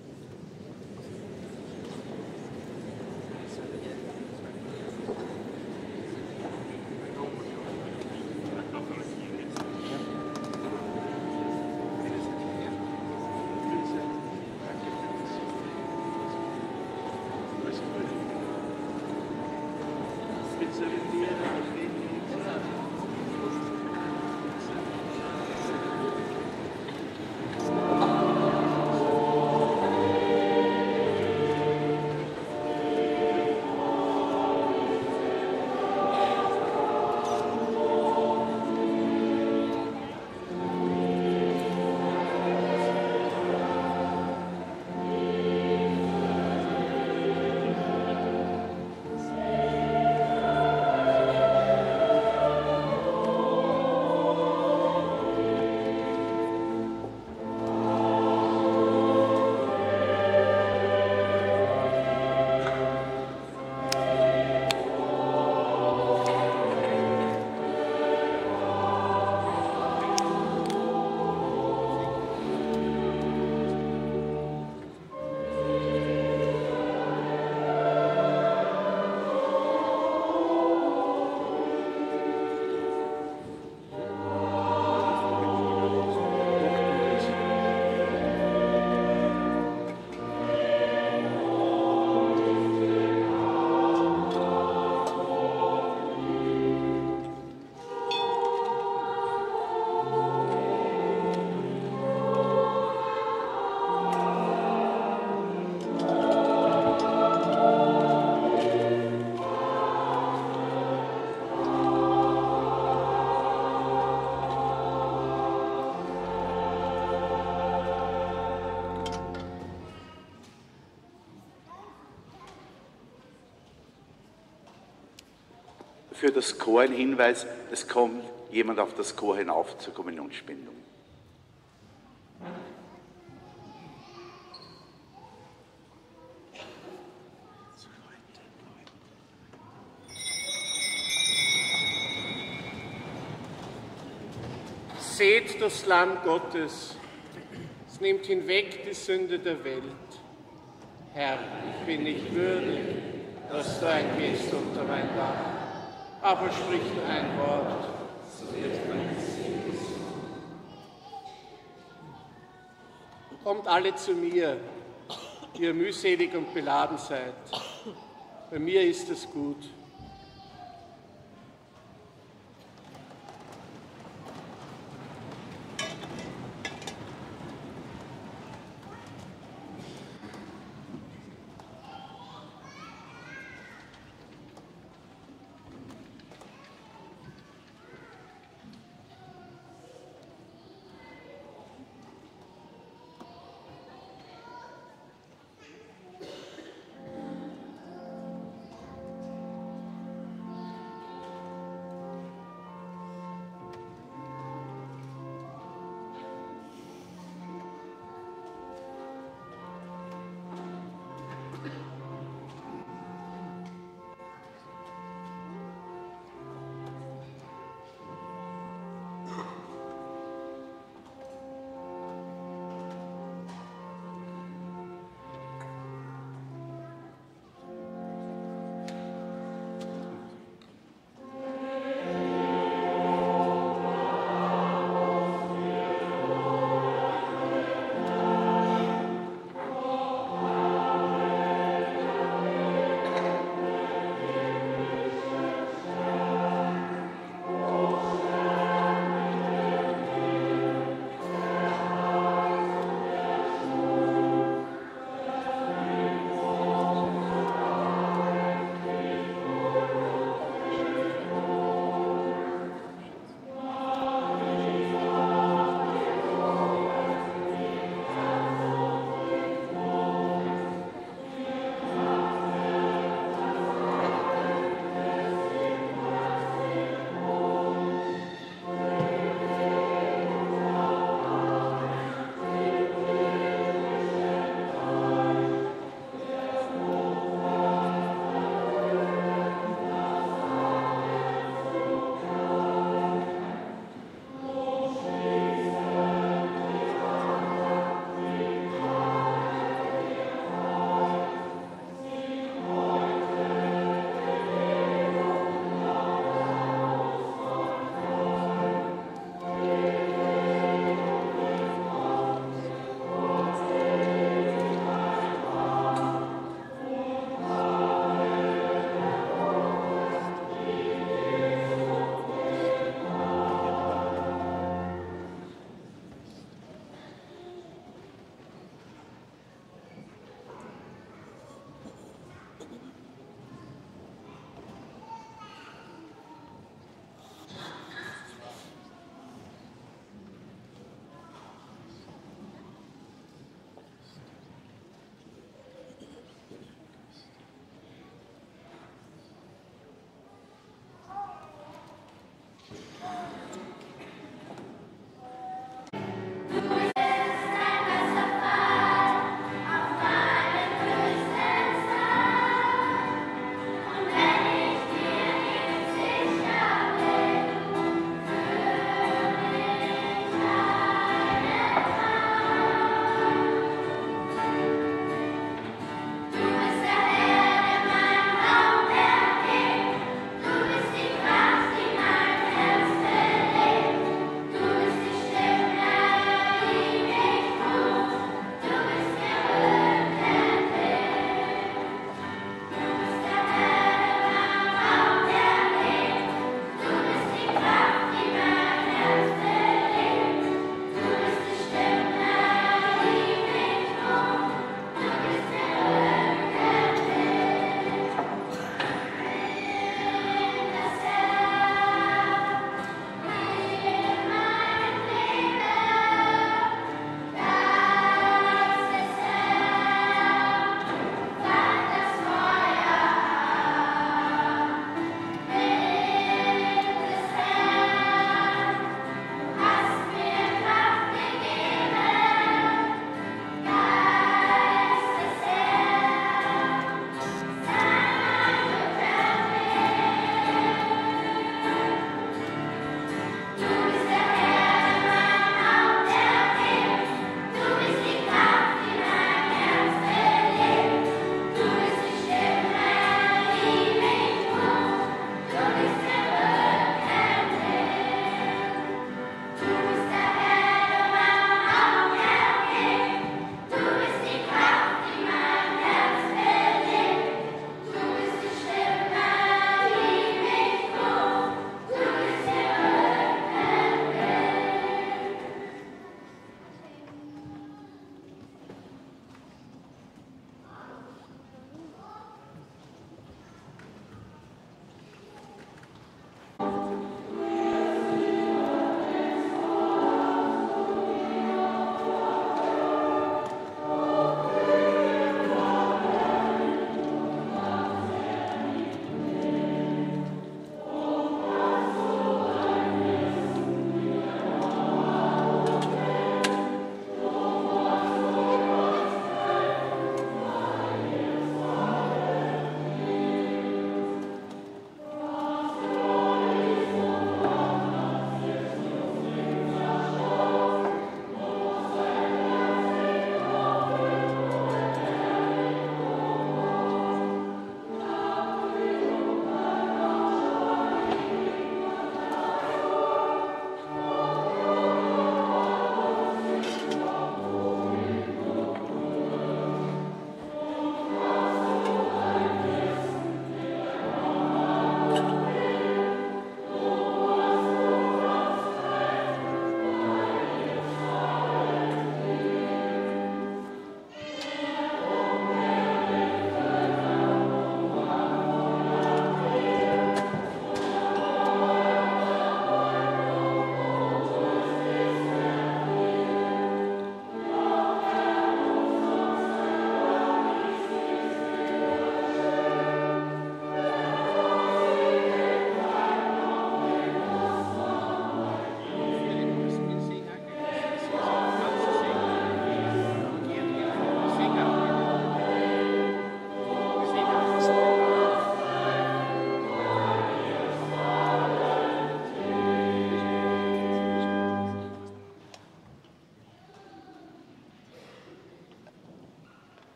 Für das Chor ein Hinweis, es kommt jemand auf das Chor hinauf zur Kommunionsspendung. Seht das Lamm Gottes, es nimmt hinweg die Sünde der Welt. Herr, ich bin nicht würdig, dass du eingehst unter mein Dach, aber sprich nur ein Wort, so wird mein Seele gesund. Kommt alle zu mir, die ihr mühselig und beladen seid. Bei mir ist es gut.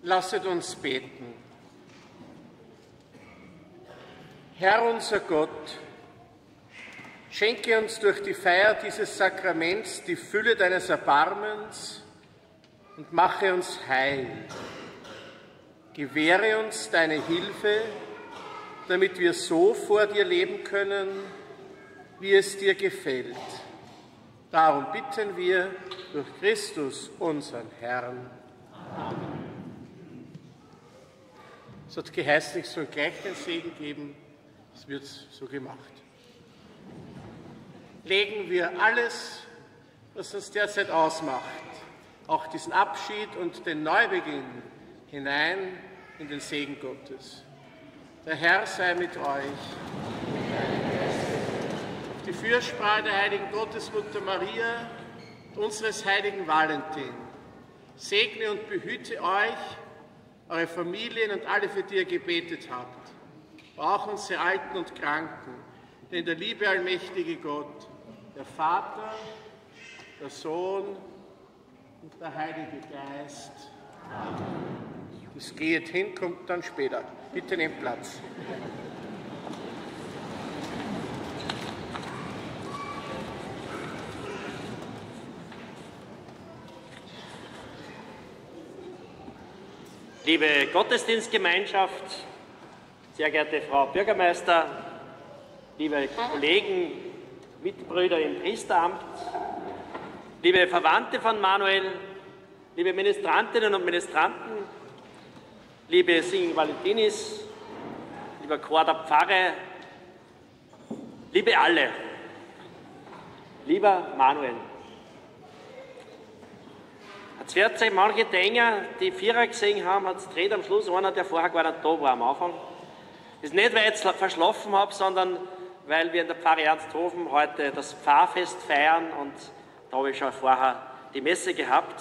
Lasset uns beten. Herr unser Gott, schenke uns durch die Feier dieses Sakraments die Fülle deines Erbarmens und mache uns heil. Gewähre uns deine Hilfe, damit wir so vor dir leben können, wie es dir gefällt. Darum bitten wir durch Christus, unseren Herrn. Amen. Es hat geheißen, ich soll gleich den Segen geben. Es wird so gemacht. Legen wir alles, was uns derzeit ausmacht, auch diesen Abschied und den Neubeginn, hinein in den Segen Gottes. Der Herr sei mit euch. Auf die Fürsprache der heiligen Gottesmutter Maria und unseres heiligen Valentin segne und behüte euch, eure Familien und alle, für die ihr gebetet habt, auch unsere Alten und Kranken, denn der liebe allmächtige Gott, der Vater, der Sohn und der Heilige Geist. Amen. Es geht hin, kommt dann später. Bitte nehmt Platz. Liebe Gottesdienstgemeinschaft, sehr geehrte Frau Bürgermeister, liebe Kollegen, Mitbrüder im Priesteramt, liebe Verwandte von Manuel, liebe Ministrantinnen und Ministranten, liebe Singing Valentinis, lieber Chor der Pfarre, liebe alle, lieber Manuel. Jetzt wird sich manche denken, die Vierer gesehen haben, hat es dreht am Schluss einer, der vorher gar nicht da war am Anfang. Das ist nicht, weil ich jetzt verschlafen habe, sondern weil wir in der Pfarre Ernsthofen heute das Pfarrfest feiern und da habe ich schon vorher die Messe gehabt.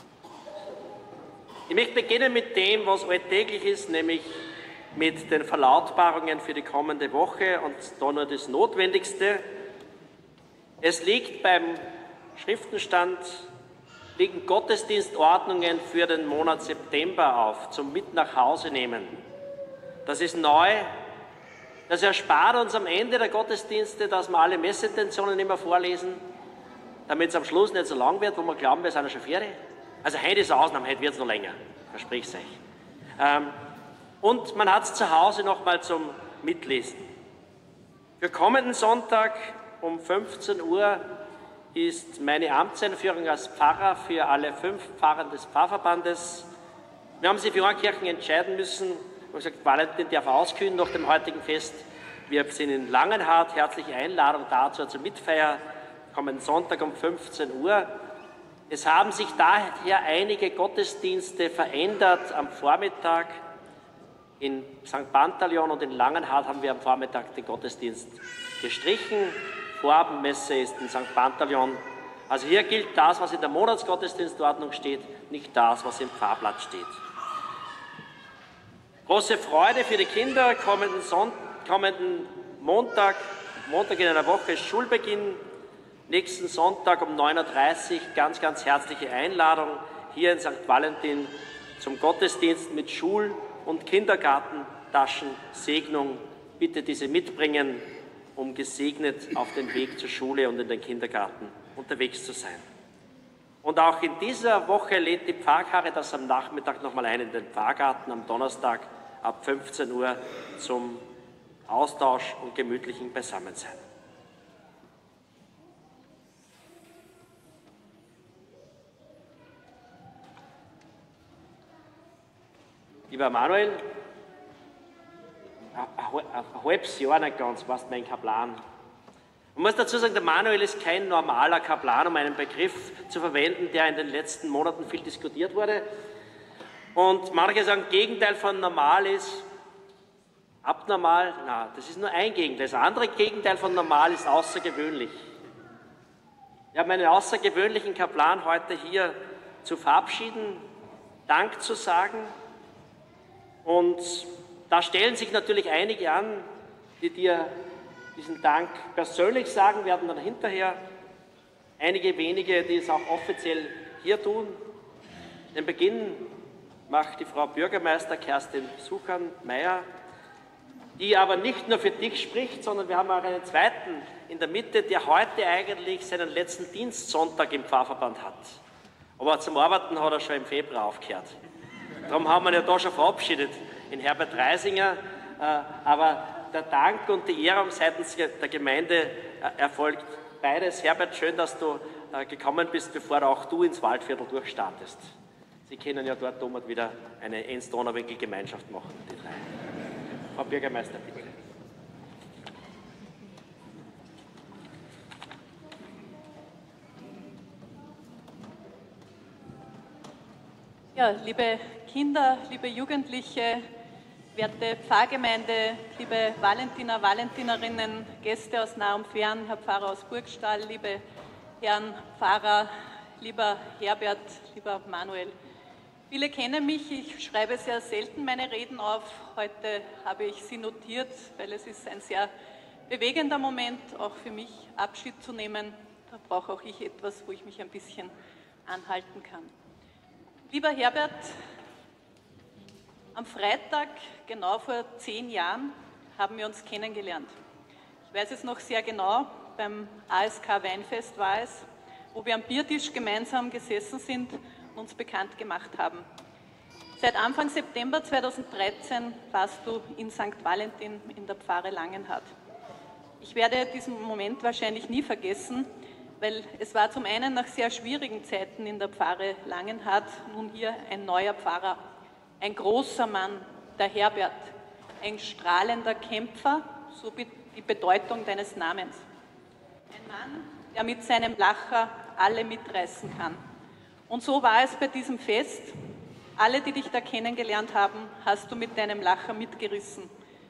Ich möchte beginnen mit dem, was alltäglich ist, nämlich mit den Verlautbarungen für die kommende Woche und da nur das Notwendigste. Es liegt beim Schriftenstand, liegen Gottesdienstordnungen für den Monat September auf, zum Mit nach Hause nehmen. Das ist neu. Das erspart uns am Ende der Gottesdienste, dass wir alle Messintentionen immer vorlesen, damit es am Schluss nicht so lang wird, wo wir glauben, wir sind ja schon fertig. Also heute ist eine Ausnahme, heute wird es noch länger, versprich's euch. Ähm, und man hat es zu Hause nochmal zum Mitlesen. Für kommenden Sonntag um fünfzehn Uhr ist meine Amtseinführung als Pfarrer für alle fünf Pfarrer des Pfarrverbandes. Wir haben sich für Kirchen entscheiden müssen. Wir haben gesagt, Valentin darf auskühlen nach dem heutigen Fest. Wir sind in Langenhardt. Herzliche Einladung dazu zur Mitfeier. Kommenden Sonntag um fünfzehn Uhr. Es haben sich daher einige Gottesdienste verändert am Vormittag. In Sankt Pantaleon und in Langenhardt haben wir am Vormittag den Gottesdienst gestrichen. Vorabendmesse ist in Sankt Pantaleon. Also hier gilt das, was in der Monatsgottesdienstordnung steht, nicht das, was im Pfarrblatt steht. Große Freude für die Kinder, kommenden, Son kommenden Montag, Montag in einer Woche ist Schulbeginn. Nächsten Sonntag um neun Uhr dreißig ganz, ganz herzliche Einladung hier in Sankt Valentin zum Gottesdienst mit Schul- und Kindergartentaschen, Segnung. Bitte diese mitbringen, um gesegnet auf dem Weg zur Schule und in den Kindergarten unterwegs zu sein. Und auch in dieser Woche lädt die Pfarrcaritas am Nachmittag nochmal ein in den Pfarrgarten am Donnerstag ab fünfzehn Uhr zum Austausch und gemütlichen Beisammensein. Lieber Manuel, ein halbes Jahr nicht ganz, warst mein Kaplan. Man muss dazu sagen, der Manuel ist kein normaler Kaplan, um einen Begriff zu verwenden, der in den letzten Monaten viel diskutiert wurde. Und manche sagen, Gegenteil von normal ist abnormal. Na, das ist nur ein Gegenteil. Das andere Gegenteil von normal ist außergewöhnlich. Wir haben einen außergewöhnlichen Kaplan heute hier zu verabschieden, Dank zu sagen. Und da stellen sich natürlich einige an, die dir diesen Dank persönlich sagen werden, dann hinterher. Einige wenige, die es auch offiziell hier tun. Den Beginn macht die Frau Bürgermeister Kerstin Suchan-Meyer, die aber nicht nur für dich spricht, sondern wir haben auch einen zweiten in der Mitte, der heute eigentlich seinen letzten Dienstsonntag im Pfarrverband hat. Aber zum Arbeiten hat er schon im Februar aufgehört. Darum haben wir ihn ja da schon verabschiedet, in Herbert Reisinger. Aber der Dank und die Ehrung seitens der Gemeinde erfolgt beides. Herbert, schön, dass du gekommen bist, bevor auch du ins Waldviertel durchstartest. Sie können ja dort oben wieder eine Enns-Donauwinkel-Gemeinschaft machen, die drei. Frau Bürgermeister, bitte. Ja, liebe Kinder, liebe Jugendliche, werte Pfarrgemeinde, liebe Valentiner, Valentinerinnen, Gäste aus nah und fern, Herr Pfarrer aus Burgstall, liebe Herren Pfarrer, lieber Herbert, lieber Manuel. Viele kennen mich, ich schreibe sehr selten meine Reden auf. Heute habe ich sie notiert, weil es ist ein sehr bewegender Moment, auch für mich Abschied zu nehmen. Da brauche auch ich etwas, wo ich mich ein bisschen anhalten kann. Lieber Herbert, am Freitag, genau vor zehn Jahren, haben wir uns kennengelernt. Ich weiß es noch sehr genau, beim A S K Weinfest war es, wo wir am Biertisch gemeinsam gesessen sind und uns bekannt gemacht haben. Seit Anfang September zweitausenddreizehn warst du in Sankt Valentin in der Pfarre Langenhardt. Ich werde diesen Moment wahrscheinlich nie vergessen, weil es war zum einen nach sehr schwierigen Zeiten in der Pfarre Langenhardt nun hier ein neuer Pfarrer, ein großer Mann, der Herbert, ein strahlender Kämpfer, so die Bedeutung deines Namens. Ein Mann, der mit seinem Lacher alle mitreißen kann. Und so war es bei diesem Fest. Alle, die dich da kennengelernt haben, hast du mit deinem Lacher mitgerissen.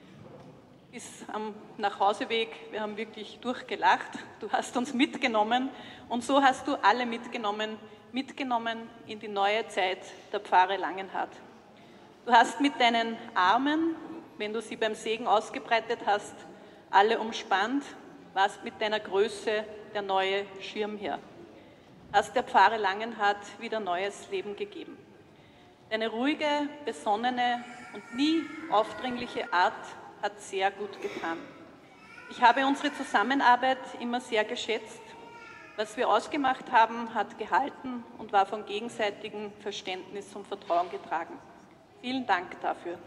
Bis am Nachhauseweg, wir haben wirklich durchgelacht, du hast uns mitgenommen und so hast du alle mitgenommen, mitgenommen in die neue Zeit der Pfarre Langenhardt. Du hast mit deinen Armen, wenn du sie beim Segen ausgebreitet hast, alle umspannt, warst mit deiner Größe der neue Schirmherr. Hast der Pfarre Langenhardt wieder neues Leben gegeben. Deine ruhige, besonnene und nie aufdringliche Art hat sehr gut getan. Ich habe unsere Zusammenarbeit immer sehr geschätzt. Was wir ausgemacht haben, hat gehalten und war von gegenseitigem Verständnis und Vertrauen getragen. Vielen Dank dafür.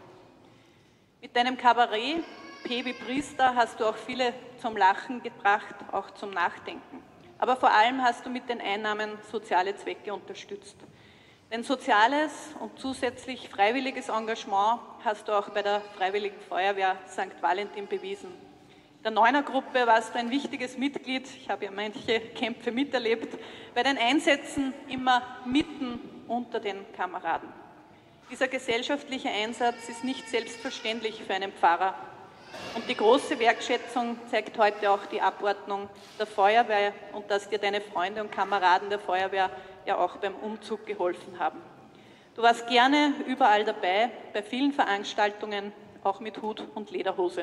Mit deinem Kabarett P wie Priester hast du auch viele zum Lachen gebracht, auch zum Nachdenken. Aber vor allem hast du mit den Einnahmen soziale Zwecke unterstützt. Denn soziales und zusätzlich freiwilliges Engagement hast du auch bei der Freiwilligen Feuerwehr Sankt Valentin bewiesen. In der Neunergruppe warst du ein wichtiges Mitglied, ich habe ja manche Kämpfe miterlebt, bei den Einsätzen immer mitten unter den Kameraden. Dieser gesellschaftliche Einsatz ist nicht selbstverständlich für einen Pfarrer. Und die große Wertschätzung zeigt heute auch die Abordnung der Feuerwehr und dass dir deine Freunde und Kameraden der Feuerwehr ja auch beim Umzug geholfen haben. Du warst gerne überall dabei, bei vielen Veranstaltungen, auch mit Hut und Lederhose.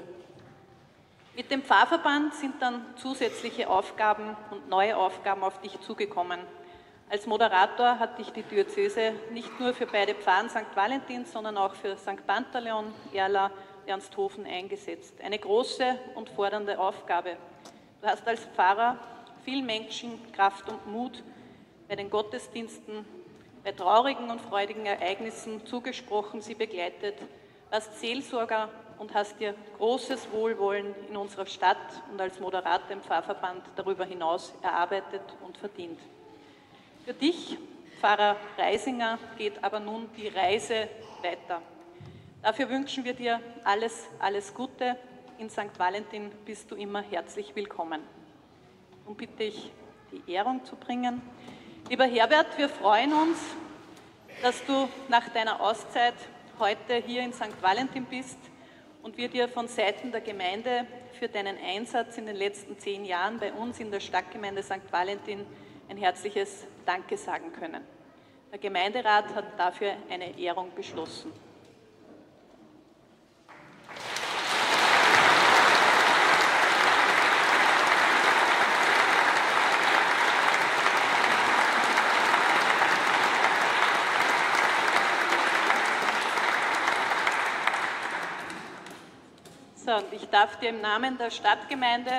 Mit dem Pfarrverband sind dann zusätzliche Aufgaben und neue Aufgaben auf dich zugekommen. Als Moderator hat dich die Diözese nicht nur für beide Pfarren Sankt Valentin, sondern auch für Sankt Pantaleon, Erla, Ernsthofen eingesetzt. Eine große und fordernde Aufgabe. Du hast als Pfarrer vielen Menschen Kraft und Mut bei den Gottesdiensten, bei traurigen und freudigen Ereignissen zugesprochen, sie begleitet, warst Seelsorger und hast dir großes Wohlwollen in unserer Stadt und als Moderator im Pfarrverband darüber hinaus erarbeitet und verdient. Für dich, Pfarrer Reisinger, geht aber nun die Reise weiter. Dafür wünschen wir dir alles, alles Gute. In Sankt Valentin bist du immer herzlich willkommen. Nun bitte ich, die Ehrung zu bringen. Lieber Herbert, wir freuen uns, dass du nach deiner Auszeit heute hier in Sankt Valentin bist und wir dir von Seiten der Gemeinde für deinen Einsatz in den letzten zehn Jahren bei uns in der Stadtgemeinde Sankt Valentin ein herzliches Danke sagen können. Der Gemeinderat hat dafür eine Ehrung beschlossen. So, und ich darf dir im Namen der Stadtgemeinde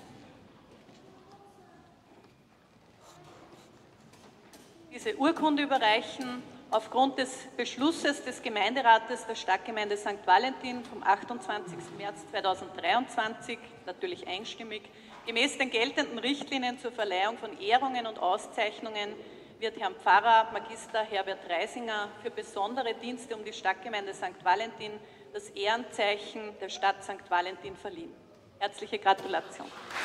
diese Urkunde überreichen, aufgrund des Beschlusses des Gemeinderates der Stadtgemeinde Sankt Valentin vom achtundzwanzigsten März zweitausenddreiundzwanzig, natürlich einstimmig. Gemäß den geltenden Richtlinien zur Verleihung von Ehrungen und Auszeichnungen wird Herrn Pfarrer Magister Herbert Reisinger für besondere Dienste um die Stadtgemeinde Sankt Valentin das Ehrenzeichen der Stadt Sankt Valentin verliehen. Herzliche Gratulation.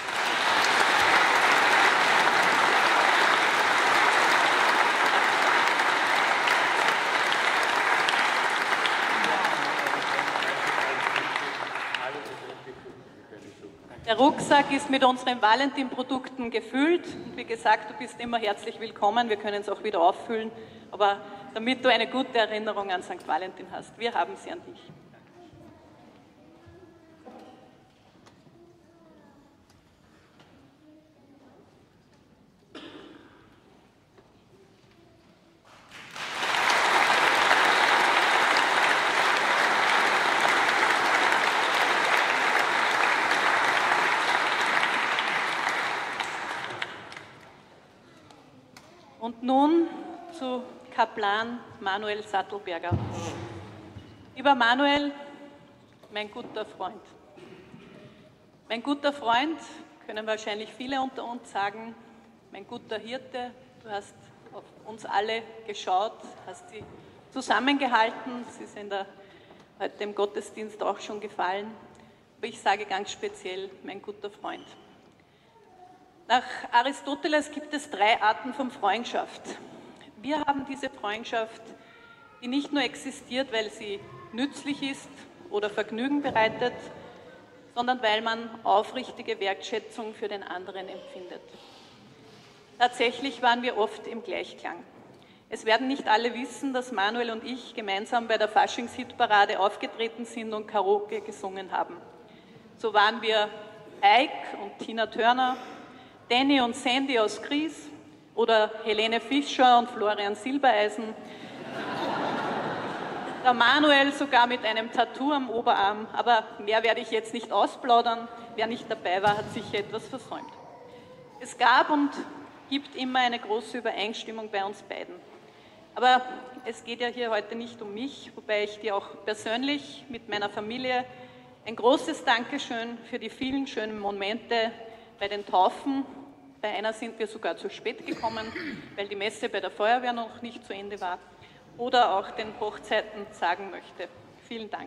Der Rucksack ist mit unseren Valentin-Produkten gefüllt. Und wie gesagt, du bist immer herzlich willkommen. Wir können es auch wieder auffüllen. Aber damit du eine gute Erinnerung an Sankt Valentin hast, wir haben sie an dich. Und nun zu Kaplan Manuel Sattelberger. Lieber Manuel, mein guter Freund. Mein guter Freund, können wahrscheinlich viele unter uns sagen, mein guter Hirte, du hast auf uns alle geschaut, hast sie zusammengehalten, sie sind da heute im Gottesdienst auch schon gefallen, aber ich sage ganz speziell, mein guter Freund. Nach Aristoteles gibt es drei Arten von Freundschaft. Wir haben diese Freundschaft, die nicht nur existiert, weil sie nützlich ist oder Vergnügen bereitet, sondern weil man aufrichtige Wertschätzung für den anderen empfindet. Tatsächlich waren wir oft im Gleichklang. Es werden nicht alle wissen, dass Manuel und ich gemeinsam bei der Faschingshitparade aufgetreten sind und Karaoke gesungen haben. So waren wir Ike und Tina Turner, Danny und Sandy aus Gries oder Helene Fischer und Florian Silbereisen. Der Manuel sogar mit einem Tattoo am Oberarm, aber mehr werde ich jetzt nicht ausplaudern. Wer nicht dabei war, hat sicher etwas versäumt. Es gab und gibt immer eine große Übereinstimmung bei uns beiden. Aber es geht ja hier heute nicht um mich, wobei ich dir auch persönlich mit meiner Familie ein großes Dankeschön für die vielen schönen Momente bei den Taufen. Bei einer sind wir sogar zu spät gekommen, weil die Messe bei der Feuerwehr noch nicht zu Ende war. Oder auch den Hochzeiten sagen möchte. Vielen Dank.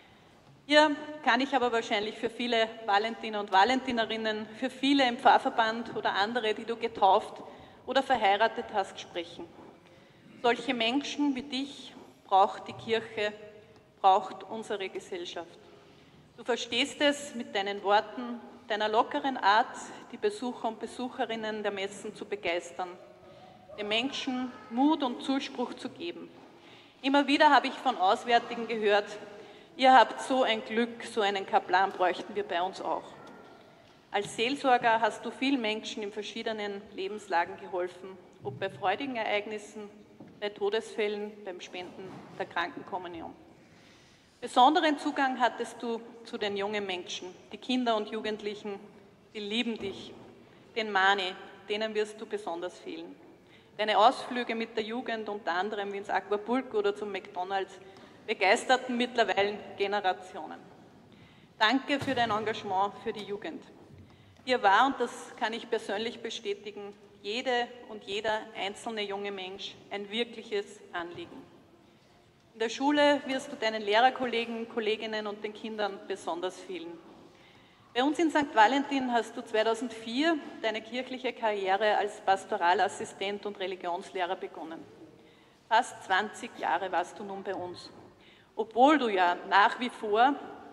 Hier kann ich aber wahrscheinlich für viele Valentiner und Valentinerinnen, für viele im Pfarrverband oder andere, die du getauft oder verheiratet hast, sprechen. Solche Menschen wie dich braucht die Kirche, braucht unsere Gesellschaft. Du verstehst es mit deinen Worten, deiner lockeren Art, die Besucher und Besucherinnen der Messen zu begeistern, den Menschen Mut und Zuspruch zu geben. Immer wieder habe ich von Auswärtigen gehört, ihr habt so ein Glück, so einen Kaplan bräuchten wir bei uns auch. Als Seelsorger hast du vielen Menschen in verschiedenen Lebenslagen geholfen, ob bei freudigen Ereignissen, bei Todesfällen, beim Spenden der Krankenkommunion. Besonderen Zugang hattest du zu den jungen Menschen, die Kinder und Jugendlichen, die lieben dich, den Mani, denen wirst du besonders fehlen. Deine Ausflüge mit der Jugend, unter anderem wie ins Aquapulco oder zum McDonalds, begeisterten mittlerweile Generationen. Danke für dein Engagement für die Jugend. Dir war, und das kann ich persönlich bestätigen, jede und jeder einzelne junge Mensch ein wirkliches Anliegen. In der Schule wirst du deinen Lehrerkollegen, Kolleginnen und den Kindern besonders fehlen. Bei uns in Sankt Valentin hast du zweitausendvier deine kirchliche Karriere als Pastoralassistent und Religionslehrer begonnen. Fast zwanzig Jahre warst du nun bei uns. Obwohl du ja nach wie vor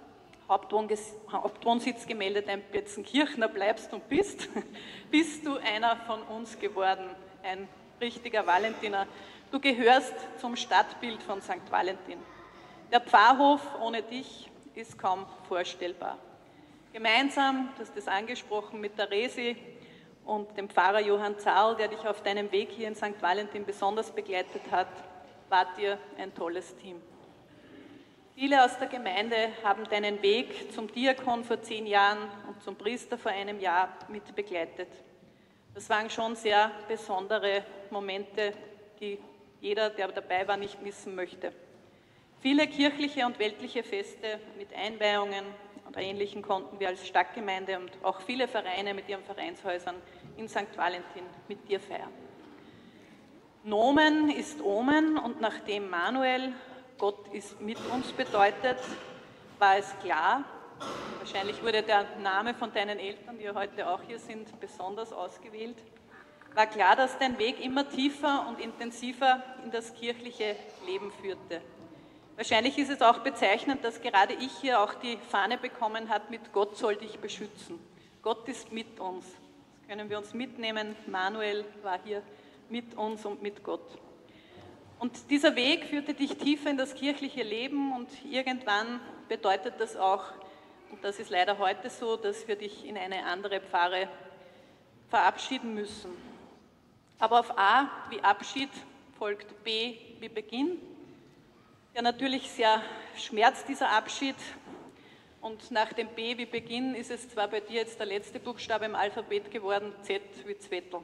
Hauptwohnsitz gemeldet ein Betzenkirchner bleibst und bist, bist du einer von uns geworden, ein richtiger Valentiner. Du gehörst zum Stadtbild von Sankt Valentin. Der Pfarrhof ohne dich ist kaum vorstellbar. Gemeinsam, du hast es angesprochen, mit der Resi und dem Pfarrer Johann Zahl, der dich auf deinem Weg hier in Sankt Valentin besonders begleitet hat, wart ihr ein tolles Team. Viele aus der Gemeinde haben deinen Weg zum Diakon vor zehn Jahren und zum Priester vor einem Jahr mit begleitet. Das waren schon sehr besondere Momente, die jeder, der dabei war, nicht missen möchte. Viele kirchliche und weltliche Feste mit Einweihungen und Ähnlichem konnten wir als Stadtgemeinde und auch viele Vereine mit ihren Vereinshäusern in Sankt Valentin mit dir feiern. Nomen ist Omen und nachdem Manuel, Gott ist mit uns bedeutet, war es klar, wahrscheinlich wurde der Name von deinen Eltern, die ja heute auch hier sind, besonders ausgewählt, war klar, dass dein Weg immer tiefer und intensiver in das kirchliche Leben führte. Wahrscheinlich ist es auch bezeichnend, dass gerade ich hier auch die Fahne bekommen habe mit Gott soll dich beschützen. Gott ist mit uns. Das können wir uns mitnehmen. Manuel war hier mit uns und mit Gott. Und dieser Weg führte dich tiefer in das kirchliche Leben und irgendwann bedeutet das auch, und das ist leider heute so, dass wir dich in eine andere Pfarre verabschieden müssen. Aber auf A wie Abschied folgt B wie Beginn. Ja, natürlich sehr schmerzt dieser Abschied und nach dem B wie Beginn ist es zwar bei dir jetzt der letzte Buchstabe im Alphabet geworden, Z wie Zwettl.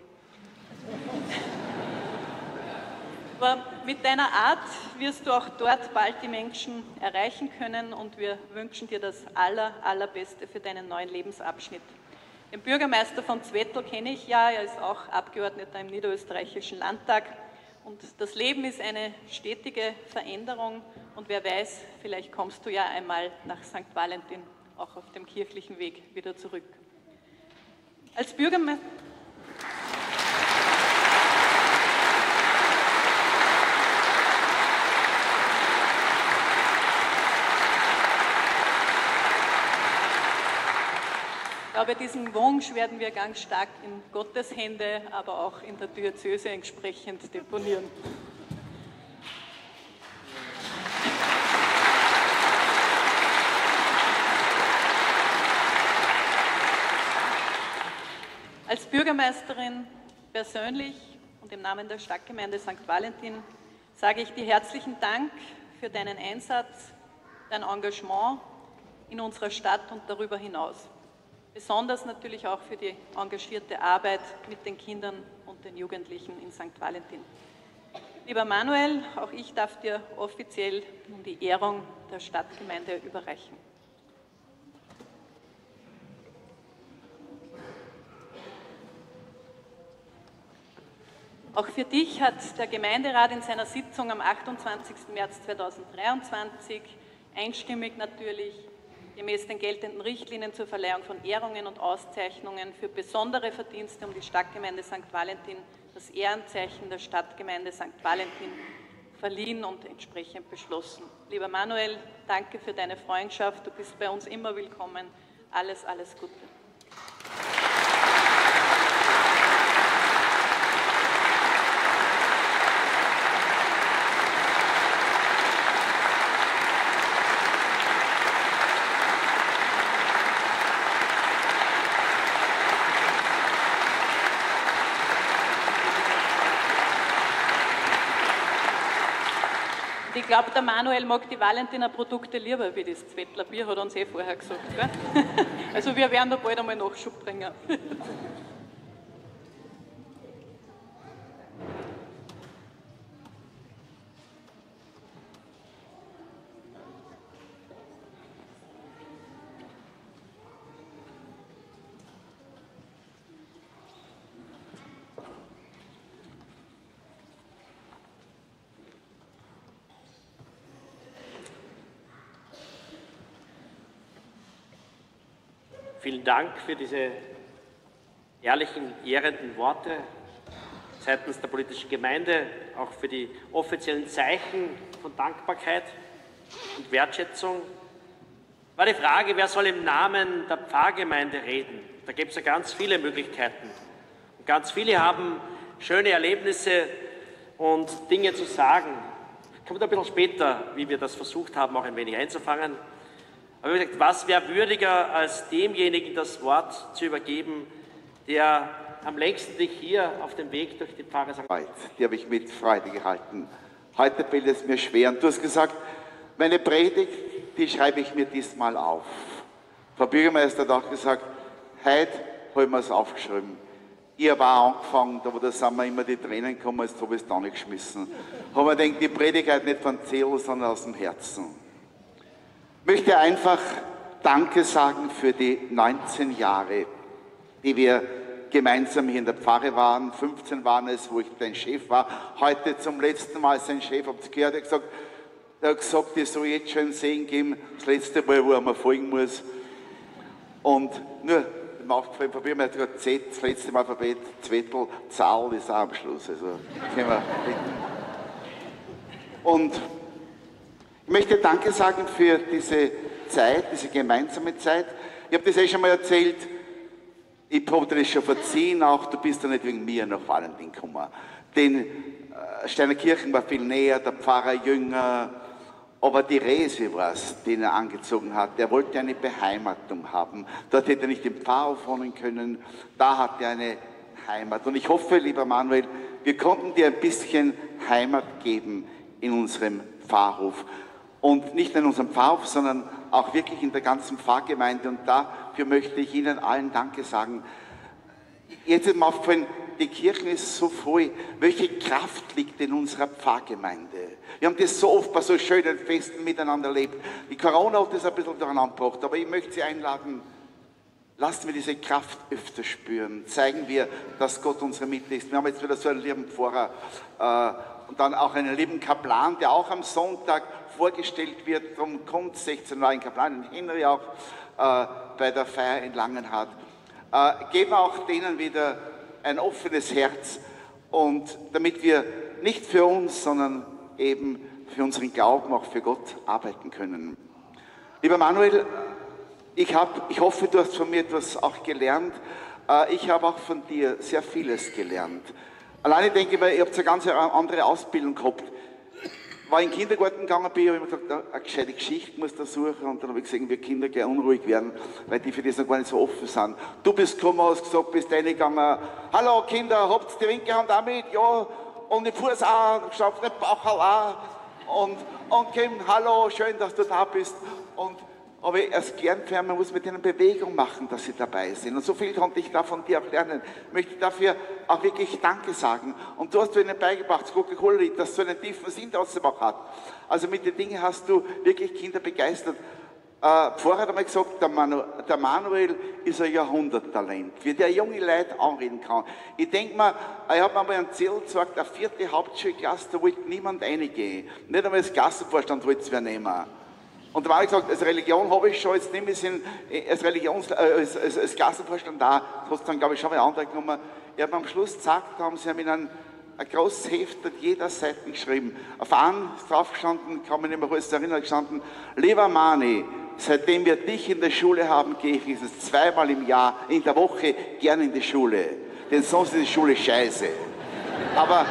Aber mit deiner Art wirst du auch dort bald die Menschen erreichen können und wir wünschen dir das aller, allerbeste für deinen neuen Lebensabschnitt. Den Bürgermeister von Zwettl kenne ich ja, er ist auch Abgeordneter im Niederösterreichischen Landtag. Und das Leben ist eine stetige Veränderung und wer weiß, vielleicht kommst du ja einmal nach Sankt Valentin auch auf dem kirchlichen Weg wieder zurück. Als Bürgermeister... Ich glaube, diesen Wunsch werden wir ganz stark in Gottes Hände, aber auch in der Diözese entsprechend deponieren. Als Bürgermeisterin persönlich und im Namen der Stadtgemeinde Sankt Valentin sage ich dir herzlichen Dank für deinen Einsatz, dein Engagement in unserer Stadt und darüber hinaus. Besonders natürlich auch für die engagierte Arbeit mit den Kindern und den Jugendlichen in Sankt Valentin. Lieber Manuel, auch ich darf dir offiziell nun die Ehrung der Stadtgemeinde überreichen. Auch für dich hat der Gemeinderat in seiner Sitzung am achtundzwanzigsten März zweitausenddreiundzwanzig einstimmig natürlich gemäß den geltenden Richtlinien zur Verleihung von Ehrungen und Auszeichnungen für besondere Verdienste um die Stadtgemeinde Sankt Valentin das Ehrenzeichen der Stadtgemeinde Sankt Valentin verliehen und entsprechend beschlossen. Lieber Manuel, danke für deine Freundschaft, du bist bei uns immer willkommen. Alles, alles Gute. Ich glaube, der Manuel mag die Valentiner Produkte lieber wie das Zwettler Bier, hat er uns eh vorher gesagt. Gell? Also wir werden da bald einmal Nachschub bringen. Vielen Dank für diese ehrlichen, ehrenden Worte seitens der politischen Gemeinde, auch für die offiziellen Zeichen von Dankbarkeit und Wertschätzung. War die Frage, wer soll im Namen der Pfarrgemeinde reden? Da gibt es ja ganz viele Möglichkeiten. Und ganz viele haben schöne Erlebnisse und Dinge zu sagen. Kommt ein bisschen später, wie wir das versucht haben, auch ein wenig einzufangen. Aber wie gesagt, was wäre würdiger, als demjenigen das Wort zu übergeben, der am längsten dich hier auf dem Weg durch die Pfarre Sankt Die habe ich mit Freude gehalten. Heute fällt es mir schwer. Und du hast gesagt, Meine Predigt, die schreibe ich mir diesmal auf. Frau Bürgermeister hat auch gesagt, heute haben wir es aufgeschrieben. Ich habe auch angefangen, aber da sind mir immer die Tränen gekommen, jetzt habe ich es da nicht geschmissen. Haben wir gedacht, die Predigt halt nicht von Zettel, sondern aus dem Herzen. Ich möchte einfach Danke sagen für die neunzehn Jahre, die wir gemeinsam hier in der Pfarre waren. fünfzehn waren es, wo ich dein Chef war. Heute zum letzten Mal sein Chef, habt ihr gehört, er hat gesagt, er hat gesagt, ich soll jetzt schon Segen geben, das letzte Mal, wo er mir folgen muss. Und nur, mir aufgefallen, probieren wir gerade Z, das letzte Mal Alphabet, Zwettel, Zahl ist auch am Schluss. Also, können wir bitten. Und ich möchte Danke sagen für diese Zeit, diese gemeinsame Zeit. Ich habe das eh schon mal erzählt, ich habe dir das schon verziehen, auch du bist ja nicht wegen mir nach Valentin gekommen. Denn äh, Steinerkirchen war viel näher, der Pfarrer jünger, aber die Rese war es, den er angezogen hat. Er wollte eine Beheimatung haben. Dort hätte er nicht im Pfarrhof wohnen können, da hat er eine Heimat. Und ich hoffe, lieber Manuel, wir konnten dir ein bisschen Heimat geben in unserem Pfarrhof. Und nicht nur in unserem Pfarrhof, sondern auch wirklich in der ganzen Pfarrgemeinde. Und dafür möchte ich Ihnen allen Danke sagen. Jetzt ist mir aufgefallen, die Kirche ist so voll. Welche Kraft liegt in unserer Pfarrgemeinde? Wir haben das so oft bei so schönen Festen miteinander erlebt. Die Corona hat das ein bisschen durcheinander gebracht, aber ich möchte Sie einladen, lassen wir diese Kraft öfter spüren. Zeigen wir, dass Gott unsere Mitte ist. Wir haben jetzt wieder so einen lieben Pfarrer äh, und dann auch einen lieben Kaplan, der auch am Sonntag vorgestellt wird. Darum kommt sechzehn Uhr ein Kaplan, den Henry auch äh, bei der Feier in Langenhardt. Äh, geben auch denen wieder ein offenes Herz und damit wir nicht für uns, sondern eben für unseren Glauben, auch für Gott arbeiten können. Lieber Manuel, ich, hab, ich hoffe, du hast von mir etwas auch gelernt. Äh, ich habe auch von dir sehr vieles gelernt. Alleine denke ich mir, ihr habt eine ganz andere Ausbildung gehabt. War in den Kindergarten gegangen bin, habe ich mir gesagt, eine gescheite Geschichte muss da suchen. Und dann habe ich gesehen, wie Kinder gleich unruhig werden, weil die für das noch gar nicht so offen sind. Du bist gekommen, hast gesagt, bist reingegangen, hallo Kinder, habt ihr die linke Hand auch mit? Ja. Und den Fuß auch, geschafft, den Bauch auch. Und, und Kim, hallo, schön, dass du da bist. Und aber erst gelernt, man muss mit ihnen Bewegung machen, dass sie dabei sind. Und so viel konnte ich da von dir auch lernen. Ich möchte dafür auch wirklich Danke sagen. Und du hast ihnen beigebracht, das Coca-Cola-Lied, das so einen tiefen Sinn trotzdem auch hat. Also mit den Dingen hast du wirklich Kinder begeistert. Äh, vorher hat er mal gesagt, der, Manu, der Manuel ist ein Jahrhunderttalent, wie der junge Leute anreden kann. Ich denke mir, ich habe mir mal einen Zettel gesagt, eine vierte Hauptschulklasse, da wollte niemand reingehen. Nicht einmal das Klassenvorstand wollte es wer nehmen. Und da habe ich gesagt, als Religion habe ich schon, jetzt nehme ich es in, als, Religions, äh, als, als, als Klassenvorstand da, das hat dann, glaube ich, schon mal andere genommen. Ich habe am Schluss gesagt, da haben sie haben in ein, ein großes Heft an jeder Seite geschrieben. Auf einen ist drauf gestanden, kann mich nicht mehr alles erinnern, gestanden, lieber Mani, seitdem wir dich in der Schule haben, gehe ich dieses zweimal im Jahr, in der Woche, gerne in die Schule. Denn sonst ist die Schule scheiße. Aber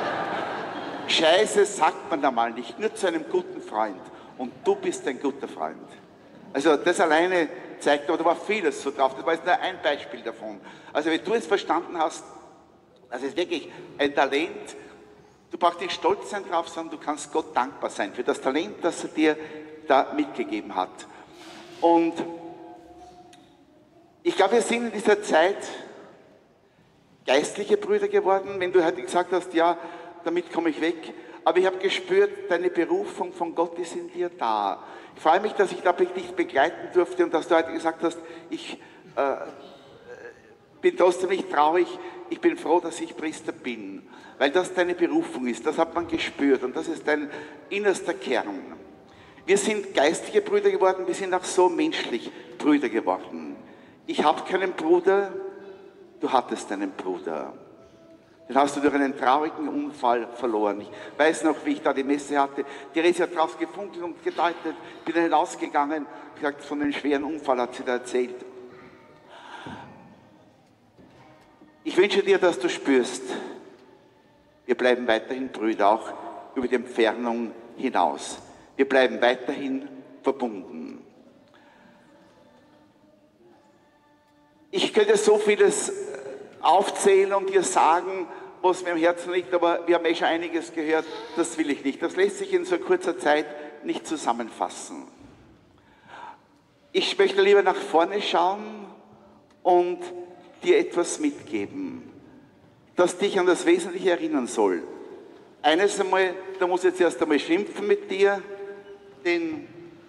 Scheiße sagt man einmal nicht, nur zu einem guten Freund. Und du bist ein guter Freund. Also das alleine zeigt, aber da war vieles so drauf, das war jetzt nur ein Beispiel davon. Also wenn du es verstanden hast, das ist wirklich ein Talent, du brauchst nicht stolz sein drauf, sondern du kannst Gott dankbar sein für das Talent, das er dir da mitgegeben hat. Und ich glaube, wir sind in dieser Zeit geistliche Brüder geworden. Wenn du heute gesagt hast, ja, damit komme ich weg, aber ich habe gespürt, deine Berufung von Gott ist in dir da. Ich freue mich, dass ich da dich begleiten durfte und dass du heute gesagt hast, ich äh, bin trotzdem nicht traurig, ich bin froh, dass ich Priester bin, weil das deine Berufung ist, das hat man gespürt und das ist dein innerster Kern. Wir sind geistliche Brüder geworden, wir sind auch so menschlich Brüder geworden. Ich habe keinen Bruder, du hattest einen Bruder. Den hast du durch einen traurigen Unfall verloren. Ich weiß noch, wie ich da die Messe hatte. Therese hat drauf gefunkelt und gedeutet, bin dann hinausgegangen, gesagt, von dem schweren Unfall hat sie da erzählt. Ich wünsche dir, dass du spürst, wir bleiben weiterhin Brüder, auch über die Entfernung hinaus. Wir bleiben weiterhin verbunden. Ich könnte so vieles aufzählen und dir sagen, was mir am Herzen liegt, aber wir haben eh schon einiges gehört, das will ich nicht. Das lässt sich in so kurzer Zeit nicht zusammenfassen. Ich möchte lieber nach vorne schauen und dir etwas mitgeben, das dich an das Wesentliche erinnern soll. Eines einmal, da muss ich jetzt erst einmal schimpfen mit dir, denn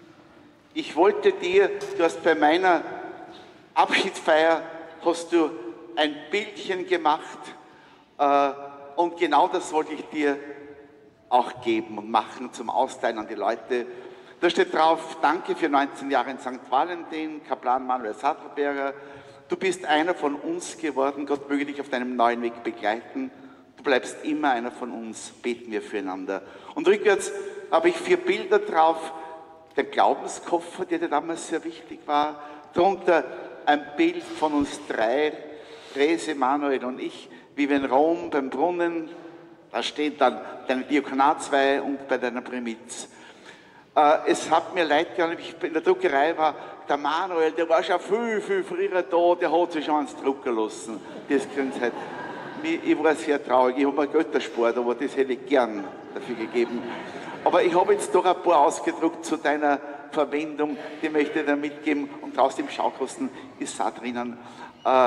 ich wollte dir, du hast bei meiner Abschiedsfeier, hast du ein Bildchen gemacht äh, und genau das wollte ich dir auch geben und machen zum Austeilen an die Leute. Da steht drauf, danke für neunzehn Jahre in Sankt Valentin, Kaplan Manuel Sattelberger. Du bist einer von uns geworden, Gott möge dich auf deinem neuen Weg begleiten. Du bleibst immer einer von uns, beten wir füreinander. Und rückwärts habe ich vier Bilder drauf, der Glaubenskoffer, der dir damals sehr wichtig war, darunter ein Bild von uns drei, Therese, Manuel und ich, wie wir in Rom beim Brunnen, da steht dann deine Diakonatsweihe und bei deiner Primiz. Äh, es hat mir leid getan, ich in der Druckerei war, der Manuel, der war schon viel, viel früher da, der hat sich schon ans Drucken lassen. Das kriegen sie halt. Ich war sehr traurig, ich habe mir Geld erspart, aber das hätte ich gern dafür gegeben. Aber ich habe jetzt doch ein paar ausgedruckt zu deiner Verwendung, die möchte ich dir mitgeben. Und draußen im Schaukasten ist da drinnen. Äh,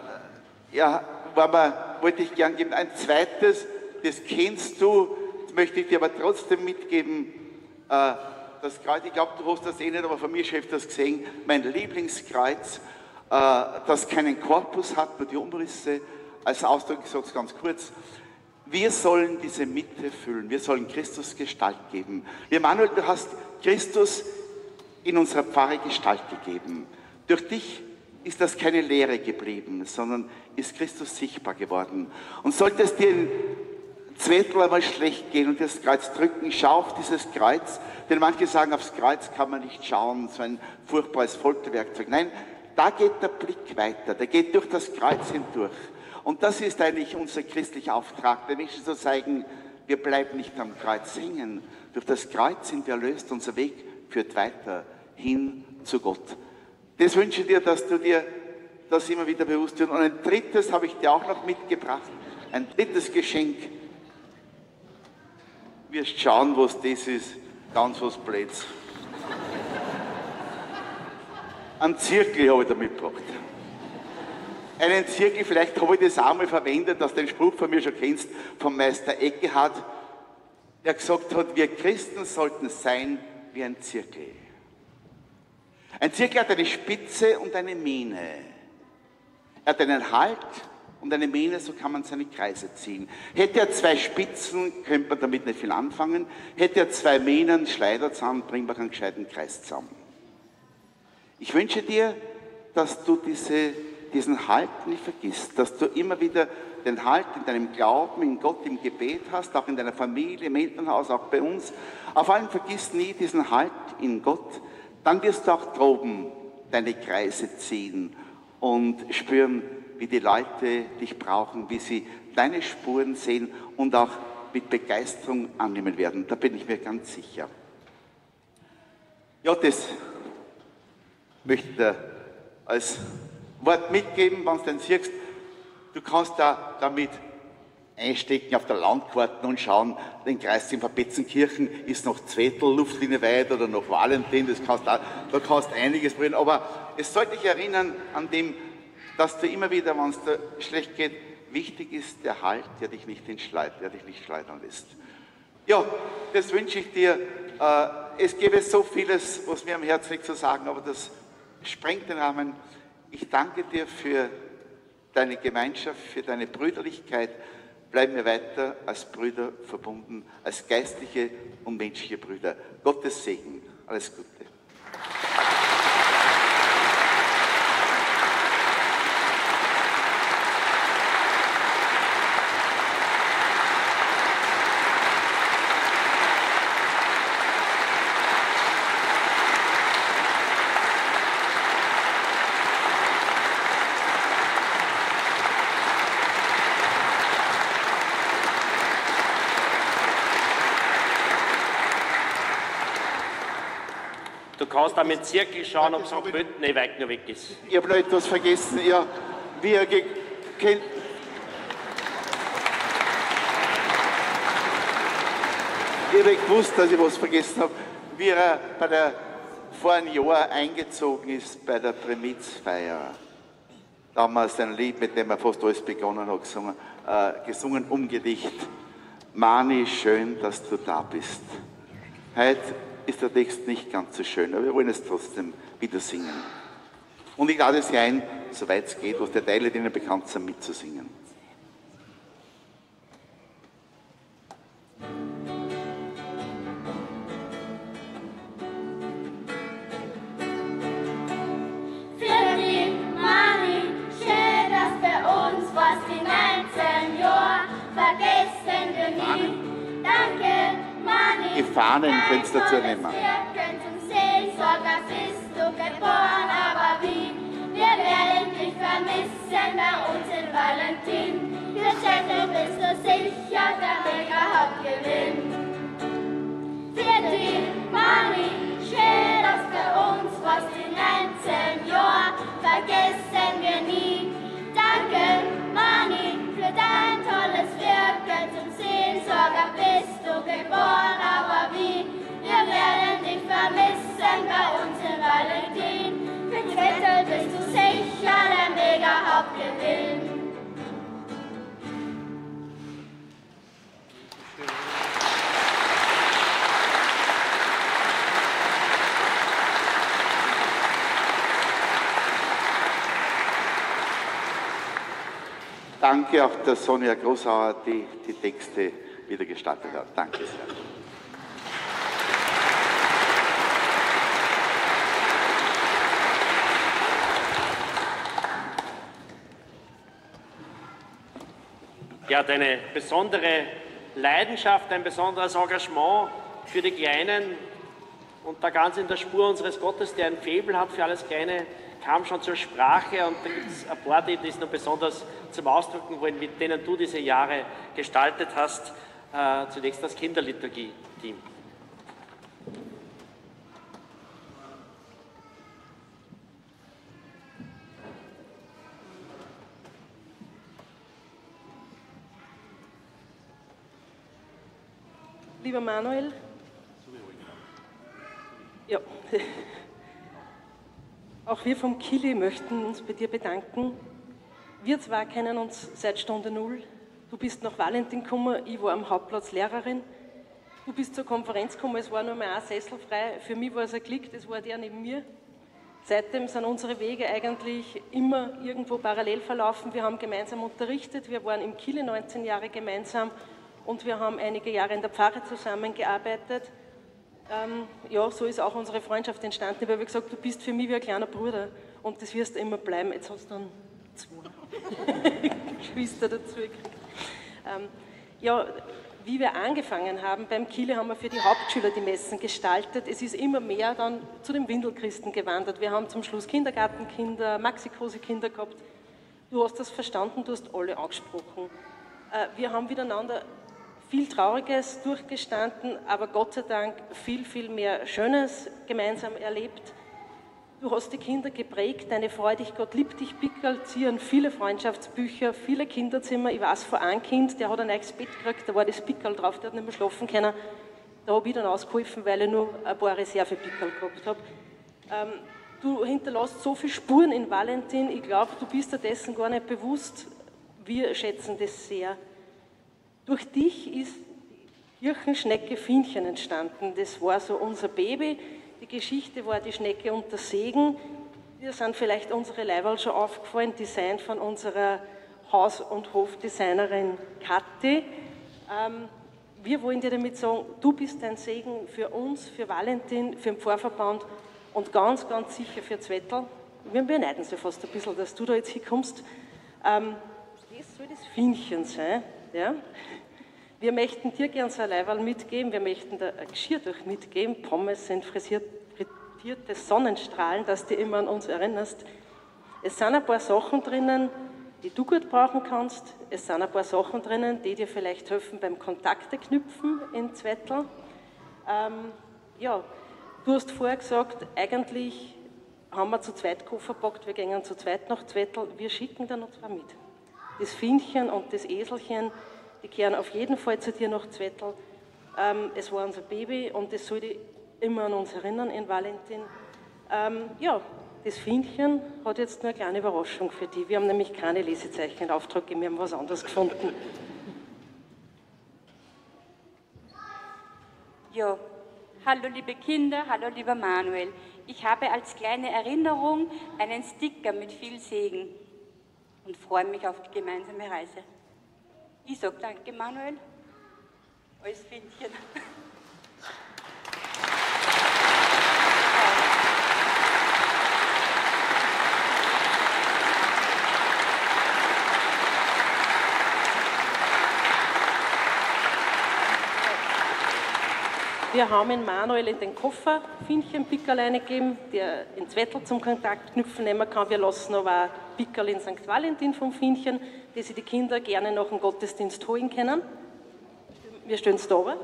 ja, war mir, wollte ich gern geben. Ein zweites, das kennst du, das möchte ich dir aber trotzdem mitgeben. Äh, das Kreuz, ich glaube, du hast das eh nicht, aber von mir schon öfters gesehen. Mein Lieblingskreuz, äh, das keinen Korpus hat, nur die Umrisse. Als Ausdruck, ich sage es ganz kurz. Wir sollen diese Mitte füllen. Wir sollen Christus Gestalt geben. Ja, Manuel, du hast Christus in unserer Pfarre Gestalt gegeben. Durch dich ist das keine Lehre geblieben, sondern ist Christus sichtbar geworden. Und sollte es dir ein Zwettel einmal schlecht gehen und das Kreuz drücken, schau auf dieses Kreuz. Denn manche sagen, aufs Kreuz kann man nicht schauen, so ein furchtbares Folterwerkzeug. Nein, da geht der Blick weiter, der geht durch das Kreuz hindurch. Und das ist eigentlich unser christlicher Auftrag, den Menschen zu zeigen, wir bleiben nicht am Kreuz hängen. Durch das Kreuz sind wir erlöst, unser Weg führt weiter hin zu Gott. Das wünsche ich dir, dass du dir das immer wieder bewusst wirst. Und ein drittes habe ich dir auch noch mitgebracht, ein drittes Geschenk. Du wirst schauen, was das ist, ganz was Blöds. Einen Zirkel habe ich da mitgebracht. Einen Zirkel, vielleicht habe ich das auch mal verwendet, dass du den Spruch von mir schon kennst, vom Meister Eckehard, der gesagt hat, wir Christen sollten sein wie ein Zirkel. Ein Zirkel hat eine Spitze und eine Mähne. Er hat einen Halt und eine Mähne, so kann man seine Kreise ziehen. Hätte er zwei Spitzen, könnte man damit nicht viel anfangen. Hätte er zwei Mähnen, Schleider zusammen, bringt man einen gescheiten Kreis zusammen. Ich wünsche dir, dass du diese diesen Halt nicht vergisst, dass du immer wieder den Halt in deinem Glauben, in Gott, im Gebet hast, auch in deiner Familie, im Elternhaus, auch bei uns. Auf allem vergiss nie diesen Halt in Gott, dann wirst du auch droben deine Kreise ziehen und spüren, wie die Leute dich brauchen, wie sie deine Spuren sehen und auch mit Begeisterung annehmen werden. Da bin ich mir ganz sicher. Ja, das möchte ich dir als Wort mitgeben, wenn du den siehst. Du kannst da damit einstecken auf der Landkarte und schauen, den Kreis in Verbetzenkirchen ist noch Zwettl, Luftlinie weit oder noch Valentin, das kannst da, da kannst du einiges probieren. Aber es sollte dich erinnern an dem, dass du immer wieder, wenn es dir schlecht geht, wichtig ist der Halt, der dich nicht entschleudert, der dich nicht schleudern lässt. Ja, das wünsche ich dir. Es gäbe so vieles, was mir am Herzen liegt zu sagen, aber das sprengt den Rahmen. Ich danke dir für deine Gemeinschaft, für deine Brüderlichkeit. Bleiben wir weiter als Brüder verbunden, als geistliche und menschliche Brüder. Gottes Segen. Alles Gute. Du kannst auch mit Zirkel schauen, ob Sankt Pölten nicht weit nur weg ist. Ich habe noch etwas vergessen. Ja, wie ihr kennt. Ich habe gewusst, dass ich was vergessen habe. wie er bei der, vor einem Jahr eingezogen ist bei der Primizfeier. Damals ein Lied, mit dem er fast alles begonnen hat, gesungen, äh, gesungen umgedicht. Mani, schön, dass du da bist. Heute ist der Text nicht ganz so schön, aber wir wollen es trotzdem wieder singen. Und ich lade Sie ein, soweit es geht, was der Teile, die Ihnen bekannt sind, mitzusingen. Für die Mani, schön, dass bei uns was die neunzehn Jahre vergessen wir nie. Danke, Mani. Die Fahnen könnt ihr dazu nehmen. Wir können zum Seelsorger bist du geboren, aber wie? Wir werden dich vermissen bei uns in Valentin. Für Zettel bist du sicher der mega Hauptgewinn. Für die Mani, schön, dass bei uns was die neunzehn Jahre vergessen wir nie. Danke, Mani, für dein tolles Wirken. Zum Seelsorger bist du geboren, aber wie? Wir werden dich vermissen bei uns in Valentin. Für Zettel bist du sicher der mega Hauptgewinn. Danke auch der Sonja Großauer, die die Texte wieder gestaltet hat. Danke sehr. Ja, deine besondere Leidenschaft, ein besonderes Engagement für die Kleinen und da ganz in der Spur unseres Gottes, der ein Faible hat für alles Kleine, kam schon zur Sprache und da gibt es ein paar, die das noch besonders zum Ausdrücken wollen, mit denen du diese Jahre gestaltet hast. Äh, zunächst das Kinderliturgie-Team. Lieber Manuel, ja, auch wir vom Kili möchten uns bei dir bedanken. Wir zwei kennen uns seit Stunde Null. Du bist nach Valentin gekommen, ich war am Hauptplatz Lehrerin. Du bist zur Konferenz gekommen, es war nur mal ein Sessel frei. Für mich war es ein Klick, das war der neben mir. Seitdem sind unsere Wege eigentlich immer irgendwo parallel verlaufen. Wir haben gemeinsam unterrichtet, wir waren im Kili neunzehn Jahre gemeinsam und wir haben einige Jahre in der Pfarre zusammengearbeitet. Ähm, ja, so ist auch unsere Freundschaft entstanden. Ich habe gesagt, du bist für mich wie ein kleiner Bruder und das wirst du immer bleiben. Jetzt hast du dann zwei Geschwister dazu gekriegt. Ähm, ja, wie wir angefangen haben beim Kili, haben wir für die Hauptschüler die Messen gestaltet. Es ist immer mehr dann zu den Windelchristen gewandert. Wir haben zum Schluss Kindergartenkinder, Maxikosi-Kinder gehabt. Du hast das verstanden, du hast alle angesprochen. Äh, wir haben miteinander viel Trauriges durchgestanden, aber Gott sei Dank viel, viel mehr Schönes gemeinsam erlebt. Du hast die Kinder geprägt, deine Freudig, Gott liebt dich, Pickerl, ziehen viele Freundschaftsbücher, viele Kinderzimmer. Ich weiß von einem Kind, der hat ein neues Bett gekriegt, da war das Pickerl drauf, der hat nicht mehr schlafen können. Da habe ich dann ausgeholfen, weil ich nur ein paar Reserve-Pickerl gehabt habe. Ähm, du hinterlässt so viele Spuren in Valentin, ich glaube, du bist dir dessen gar nicht bewusst. Wir schätzen das sehr. Durch dich ist die Kirchenschnecke Fienchen entstanden. Das war so unser Baby. Die Geschichte war die Schnecke und der Segen. Wir sind vielleicht unsere Leiberl schon aufgefallen, designt von unserer Haus- und Hofdesignerin Kathi. Ähm, wir wollen dir damit sagen, du bist ein Segen für uns, für Valentin, für den Pfarrverband und ganz, ganz sicher für Zwettl. Wir beneiden sie fast ein bisschen, dass du da jetzt hinkommst. Ähm, das soll das Fienchen sein. Ja? Wir möchten dir gerne so ein Leiberl mitgeben, wir möchten da ein Geschirr durch mitgeben. Pommes sind frisiert, frittierte Sonnenstrahlen, dass du immer an uns erinnerst. Es sind ein paar Sachen drinnen, die du gut brauchen kannst. Es sind ein paar Sachen drinnen, die dir vielleicht helfen beim Kontakte knüpfen in Zwettl. Ähm, ja, du hast vorher gesagt, eigentlich haben wir zu zweit Koffer gepackt, wir gehen zu zweit nach Zwettl, wir schicken da noch zwei mit. Das Fienchen und das Eselchen, die kehren auf jeden Fall zu dir nach Zwettl. Ähm, es war unser Baby und es soll dich immer an uns erinnern in Valentin. Ähm, ja, das Fienchen hat jetzt nur eine kleine Überraschung für die. Wir haben nämlich keine Lesezeichen in Auftrag gegeben, wir haben was anderes gefunden. Ja, hallo liebe Kinder, hallo lieber Manuel. Ich habe als kleine Erinnerung einen Sticker mit viel Segen und freue mich auf die gemeinsame Reise. Ich sage danke, Manuel. Alles Fienchen. Wir haben in Manuel in den Koffer Fienchen-Pickerl gegeben, der ins Wettel zum Kontaktknüpfen nehmen kann. Wir lassen aber auch Pickerl in Sankt Valentin vom Fienchen, die sich die Kinder gerne nach dem Gottesdienst holen können. Wir stellen es da runter.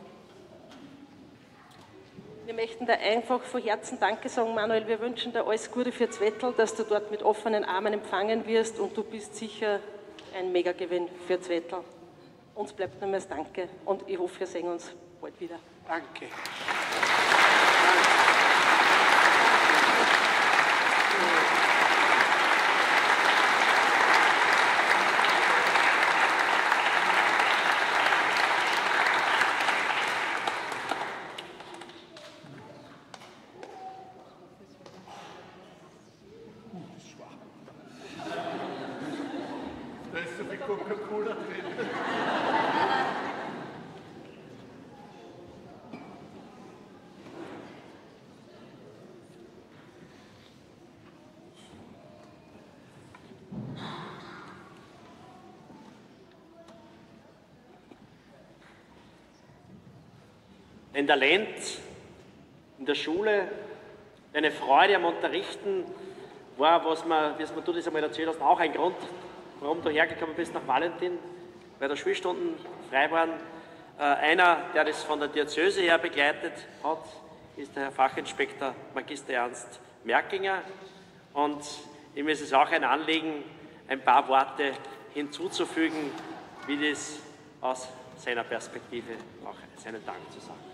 Wir möchten dir einfach von Herzen Danke sagen, Manuel. Wir wünschen dir alles Gute für das Wettel, dass du dort mit offenen Armen empfangen wirst und du bist sicher ein Megagewinn für das Wettel. Uns bleibt nur mehr das Danke und ich hoffe, wir sehen uns bald wieder. Danke. Da ist so viel Coca-Cola drin. Ein Talent in der Schule, eine Freude am Unterrichten war, was man, wie du das einmal erzählt hast, auch ein Grund, warum du hergekommen bist nach Valentin, weil da Schulstunden frei waren. Äh, einer, der das von der Diözese her begleitet hat, ist der Herr Fachinspektor Magister Ernst Merkinger. Und ihm ist es auch ein Anliegen, ein paar Worte hinzuzufügen, wie das aus seiner Perspektive auch seinen Dank zu sagen.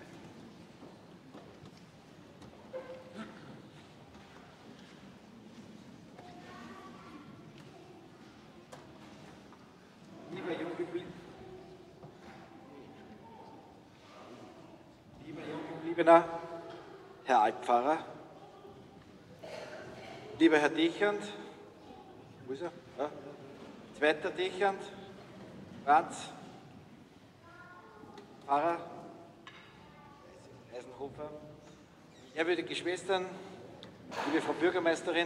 Lieber junggebliebener Herr Altpfarrer, lieber Herr Dechant, wo ist er? Ja. Zweiter Dechant, Franz, Pfarrer, Eisenhofer, ehrwürdige Schwestern, liebe Frau Bürgermeisterin,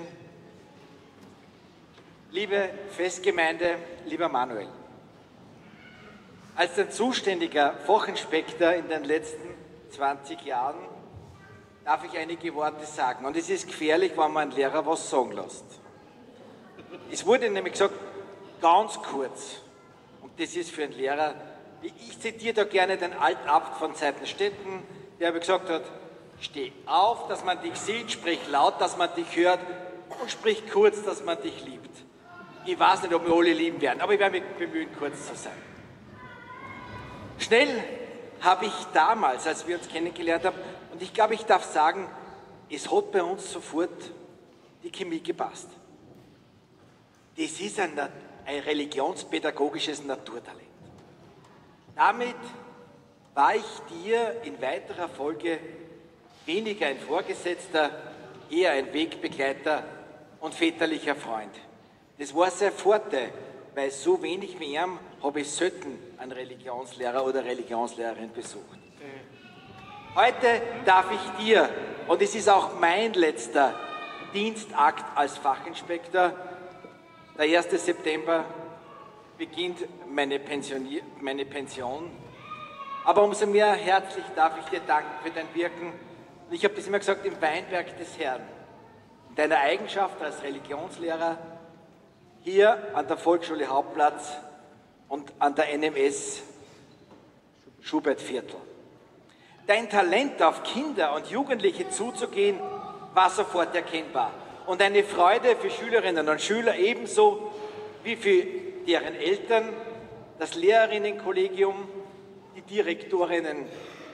liebe Festgemeinde, lieber Manuel. Als dein zuständiger Fachinspektor in den letzten zwanzig Jahren darf ich einige Worte sagen. Und es ist gefährlich, wenn man einen Lehrer was sagen lässt. Es wurde nämlich gesagt, ganz kurz, und das ist für einen Lehrer, ich zitiere da gerne den Altabt von Seitenstetten, der aber gesagt hat, steh auf, dass man dich sieht, sprich laut, dass man dich hört und sprich kurz, dass man dich liebt. Ich weiß nicht, ob wir alle lieben werden, aber ich werde mich bemühen, kurz zu sein. Schnell habe ich damals, als wir uns kennengelernt haben, und ich glaube, ich darf sagen, es hat bei uns sofort die Chemie gepasst. Das ist ein, ein religionspädagogisches Naturtalent. Damit war ich dir in weiterer Folge weniger ein Vorgesetzter, eher ein Wegbegleiter und väterlicher Freund. Das war sehr Vorteil, weil so wenig wie ihm habe ich selten einen Religionslehrer oder Religionslehrerin besucht. Heute darf ich dir, und es ist auch mein letzter Dienstakt als Fachinspektor, der erste September beginnt meine, Pensionier meine Pension, aber umso mehr herzlich darf ich dir danken für dein Wirken. Und ich habe das immer gesagt, im Weinberg des Herrn, in deiner Eigenschaft als Religionslehrer, hier an der Volksschule Hauptplatz und an der N M S Schubertviertel. Dein Talent, auf Kinder und Jugendliche zuzugehen, war sofort erkennbar. Und eine Freude für Schülerinnen und Schüler ebenso wie für deren Eltern, das Lehrerinnenkollegium, die Direktorinnen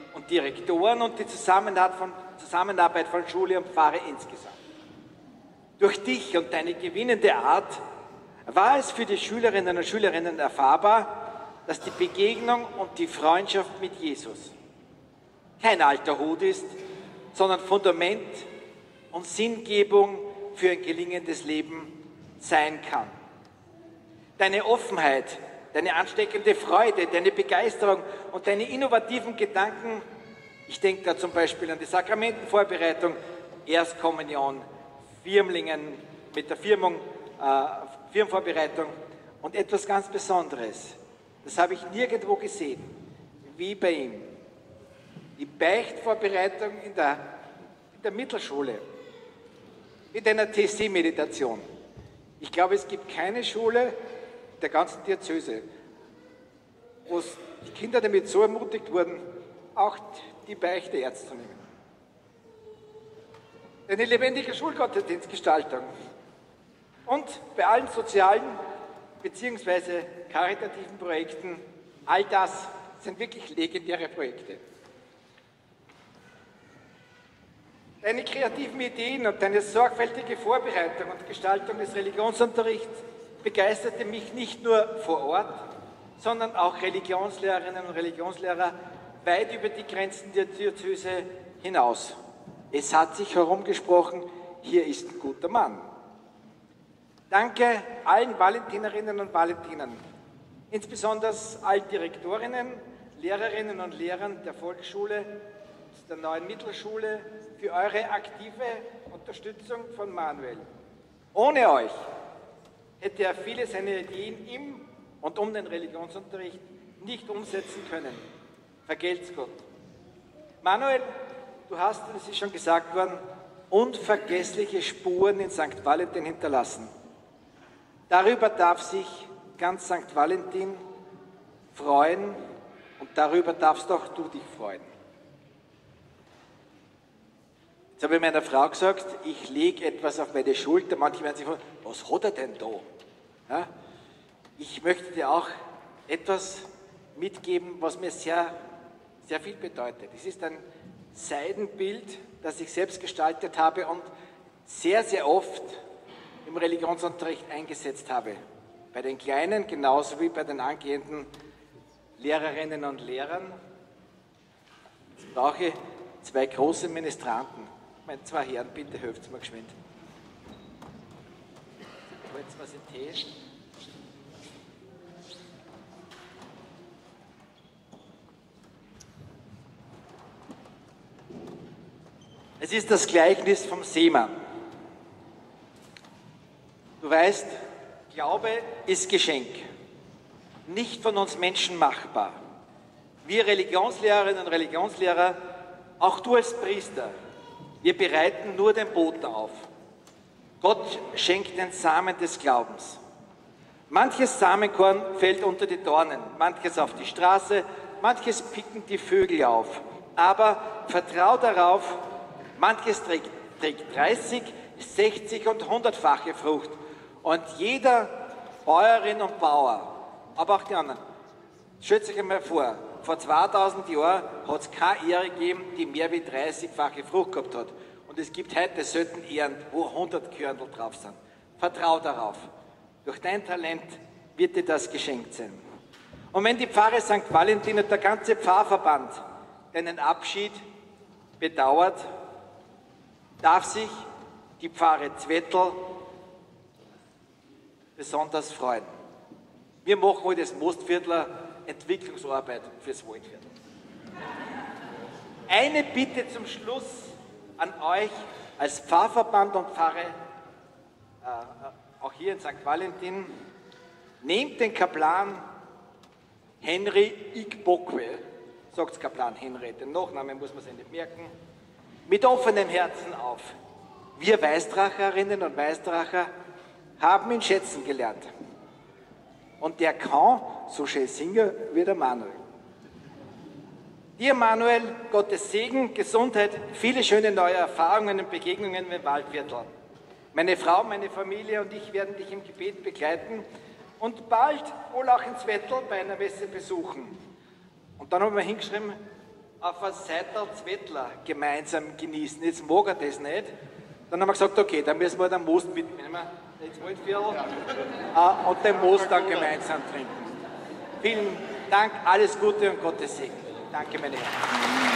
und Direktoren und die Zusammenarbeit von, Zusammenarbeit von Schule und Pfarre insgesamt. Durch dich und deine gewinnende Art war es für die Schülerinnen und Schülerinnen erfahrbar, dass die Begegnung und die Freundschaft mit Jesus kein alter Hut ist, sondern Fundament und Sinngebung für ein gelingendes Leben sein kann. Deine Offenheit, deine ansteckende Freude, deine Begeisterung und deine innovativen Gedanken, ich denke da zum Beispiel an die Sakramentenvorbereitung, Erstkommunion, Firmlingen mit der Firmung, äh, Firmenvorbereitung und etwas ganz Besonderes, das habe ich nirgendwo gesehen, wie bei ihm. Die Beichtvorbereitung in der, in der Mittelschule mit einer T C-Meditation. Ich glaube, es gibt keine Schule der ganzen Diözese, wo die Kinder damit so ermutigt wurden, auch die Beichte ernst zu nehmen. Eine lebendige Schulgottesdienstgestaltung und bei allen sozialen bzw. karitativen Projekten, all das sind wirklich legendäre Projekte. Deine kreativen Ideen und deine sorgfältige Vorbereitung und Gestaltung des Religionsunterrichts begeisterte mich nicht nur vor Ort, sondern auch Religionslehrerinnen und Religionslehrer weit über die Grenzen der Diözese hinaus. Es hat sich herumgesprochen, hier ist ein guter Mann. Danke allen Valentinerinnen und Valentinern, insbesondere allen Direktorinnen, Lehrerinnen und Lehrern der Volksschule, der neuen Mittelschule, für eure aktive Unterstützung von Manuel. Ohne euch hätte er viele seiner Ideen im und um den Religionsunterricht nicht umsetzen können. Vergelt's Gott. Manuel, du hast, das ist schon gesagt worden, unvergessliche Spuren in Sankt Valentin hinterlassen. Darüber darf sich ganz Sankt Valentin freuen und darüber darfst auch du dich freuen. Jetzt habe ich meiner Frau gesagt, ich lege etwas auf meine Schulter. Manche werden sich fragen, was hat er denn da? Ja? Ich möchte dir auch etwas mitgeben, was mir sehr, sehr viel bedeutet. Es ist ein Seidenbild, das ich selbst gestaltet habe und sehr, sehr oft im Religionsunterricht eingesetzt habe. Bei den Kleinen genauso wie bei den angehenden Lehrerinnen und Lehrern. Jetzt brauche ich zwei große Ministranten. Meine zwei Herren, bitte helft mir geschwind. Jetzt was in Tee. Es ist das Gleichnis vom Seemann. Du weißt, Glaube ist Geschenk, nicht von uns Menschen machbar. Wir Religionslehrerinnen und Religionslehrer, auch du als Priester, wir bereiten nur den Boden auf. Gott schenkt den Samen des Glaubens. Manches Samenkorn fällt unter die Dornen, manches auf die Straße, manches picken die Vögel auf. Aber vertrau darauf, manches trägt, trägt dreißig, sechzig und hundertfache Frucht. Und jeder Bäuerin und Bauer, aber auch die anderen, stellt sich einmal vor, vor zweitausend Jahren hat es keine Ehre gegeben, die mehr wie dreißigfache Frucht gehabt hat. Und es gibt heute selten Ehren, wo hundert Körnel drauf sind. Vertrau darauf. Durch dein Talent wird dir das geschenkt sein. Und wenn die Pfarre Sankt Valentin und der ganze Pfarrverband deinen Abschied bedauert, darf sich die Pfarre Zwettl besonders freuen. Wir machen heute das Mostviertler Entwicklungsarbeit fürs Waldviertel. Eine Bitte zum Schluss an euch als Pfarrverband und Pfarre, äh, auch hier in Sankt Valentin. Nehmt den Kaplan Henry Igbokwe, sagt Kaplan Henry, den Nachnamen muss man sich nicht merken, mit offenem Herzen auf. Wir Weißdracherinnen und Weißdracher haben ihn schätzen gelernt. Und der kann so schön singen wie der Manuel. Dir, Manuel, Gottes Segen, Gesundheit, viele schöne neue Erfahrungen und Begegnungen im Waldviertel. Meine Frau, meine Familie und ich werden dich im Gebet begleiten und bald wohl auch in Zwettl bei einer Messe besuchen. Und dann haben wir hingeschrieben, auf ein Seital Zwettler gemeinsam genießen. Jetzt mag er das nicht. Dann haben wir gesagt, okay, dann müssen wir den Most mitnehmen. Jetzt Waldviertel äh, und den Most dann gemeinsam trinken. Vielen Dank, alles Gute und Gottes Segen. Danke, meine Herren.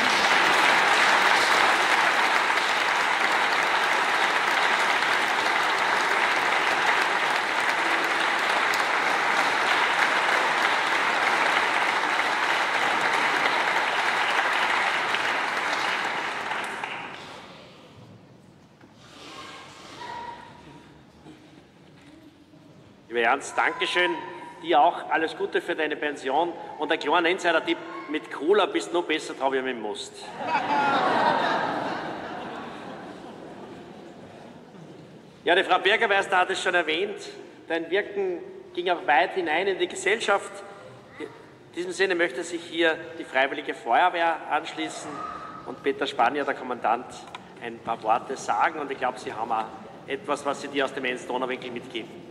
Lieber Ernst, Dankeschön. Dir auch alles Gute für deine Pension. Und ein kleiner Insider-Tipp, mit Cola bist du noch besser drauf, wie mit dem Most. Ja, die Frau Bürgermeister hat es schon erwähnt. Dein Wirken ging auch weit hinein in die Gesellschaft. In diesem Sinne möchte sich hier die Freiwillige Feuerwehr anschließen und Peter Spanier, der Kommandant, ein paar Worte sagen. Und ich glaube, Sie haben auch etwas, was Sie dir aus dem Enns-Donauwinkel mitgeben.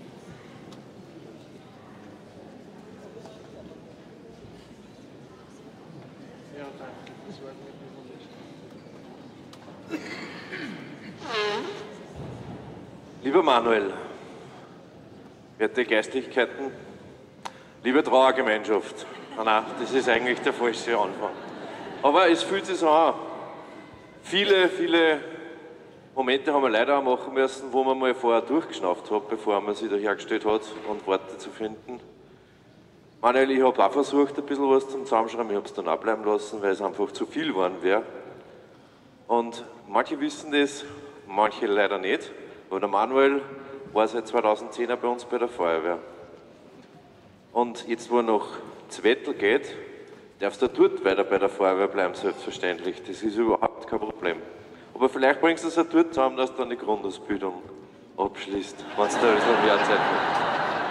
Lieber Manuel, werte Geistlichkeiten, liebe Trauergemeinschaft, ah nein, das ist eigentlich der falsche Anfang. Aber es fühlt sich so an. Viele, viele Momente haben wir leider auch machen müssen, wo man mal vorher durchgeschnauft hat, bevor man sich da hergestellt hat und Worte zu finden. Manuel, ich habe auch versucht, ein bisschen was zum Zusammenschreiben, ich habe es dann auch bleiben lassen, weil es einfach zu viel geworden wäre. Und manche wissen das, manche leider nicht. Aber der Manuel war seit zweitausendzehn bei uns bei der Feuerwehr. Und jetzt, wo er nach Zwettl geht, darfst du dort weiter bei der Feuerwehr bleiben, selbstverständlich. Das ist überhaupt kein Problem. Aber vielleicht bringst du es auch dort zusammen, dass du eine Grundausbildung abschließt, wenn es da so mehr Zeit hat.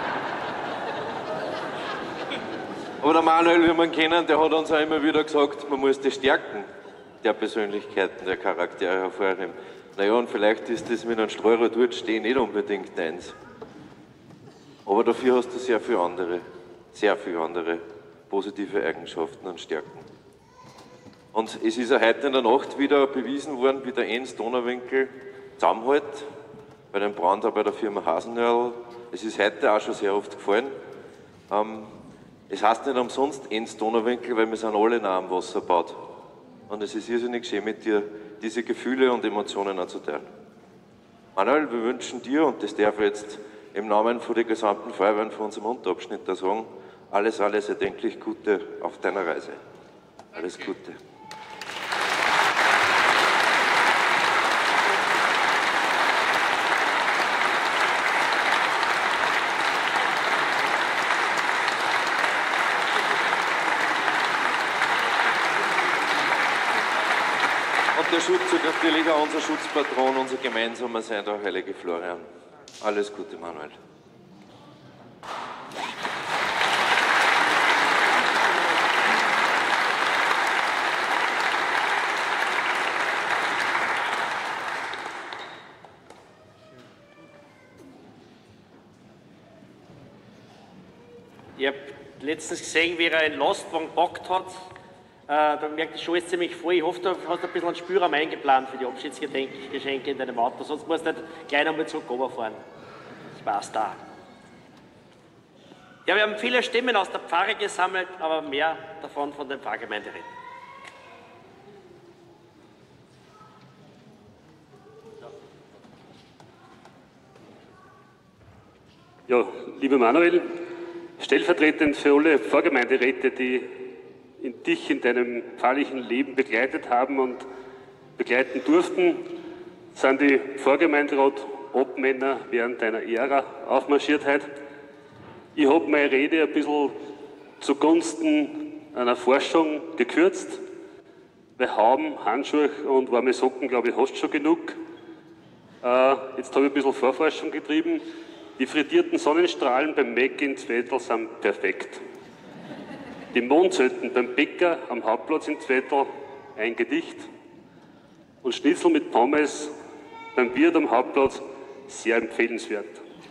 Aber der Manuel, wie wir ihn kennen, der hat uns auch immer wieder gesagt, man muss die Stärken der Persönlichkeiten, der Charaktere hervorheben. Naja, und vielleicht ist das mit einem Streurer dort stehen nicht unbedingt deins. Aber dafür hast du sehr viele andere, sehr viele andere positive Eigenschaften und Stärken. Und es ist ja heute in der Nacht wieder bewiesen worden, wie der Enns-Donauwinkel zusammenhält, bei dem Brand auch bei der Firma Hasenörl. Es ist heute auch schon sehr oft gefallen. Ähm, es heißt nicht umsonst Enns-Donauwinkel, weil wir sind alle nah am Wasser gebaut. Und es ist irrsinnig schön, mit dir diese Gefühle und Emotionen auch zu teilen. Manuel, wir wünschen dir, und das darf ich jetzt im Namen von der gesamten Feuerwehren von unserem Unterabschnitt da sagen, alles, alles erdenklich Gute auf deiner Reise. Alles Gute. Der Schutzzug natürlich auch unser Schutzpatron, unser gemeinsamer Sein, der heilige Florian. Alles Gute, Manuel. Ich habe letztens gesehen, wie er einen Lastwagen gepackt hat. Äh, da merkt ich schon, ist ziemlich voll. Ich hoffe, du hast ein bisschen einen Spürraum eingeplant für die Abschiedsgeschenke in deinem Auto, sonst musst du nicht gleich nochmal zurück runterfahren. Das war's da. Ja, wir haben viele Stimmen aus der Pfarre gesammelt, aber mehr davon von den Pfarrgemeinderäten. Ja, lieber Manuel, stellvertretend für alle Pfarrgemeinderäte, die in dich in deinem pfarrlichen Leben begleitet haben und begleiten durften, sind die Pfarrgemeinderat-Obmänner während deiner Ära aufmarschiert heute. Ich habe meine Rede ein bisschen zugunsten einer Forschung gekürzt, weil Hauben, Handschuhe und warme Socken, glaube ich, hast du schon genug. Äh, jetzt habe ich ein bisschen Vorforschung getrieben. Die frittierten Sonnenstrahlen beim Mac in Zwettl sind perfekt. Die Mondselten beim Bäcker am Hauptplatz in Zwettl, ein Gedicht. Und Schnitzel mit Pommes beim Wirt am Hauptplatz, sehr empfehlenswert.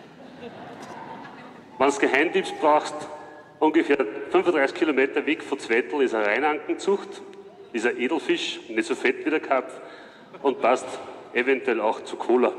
Wenn du Geheimtipps brauchst, ungefähr fünfunddreißig Kilometer weg von Zwettl ist eine Rheinankenzucht. ist ein Edelfisch, nicht so fett wie der Karpf und passt eventuell auch zu Cola.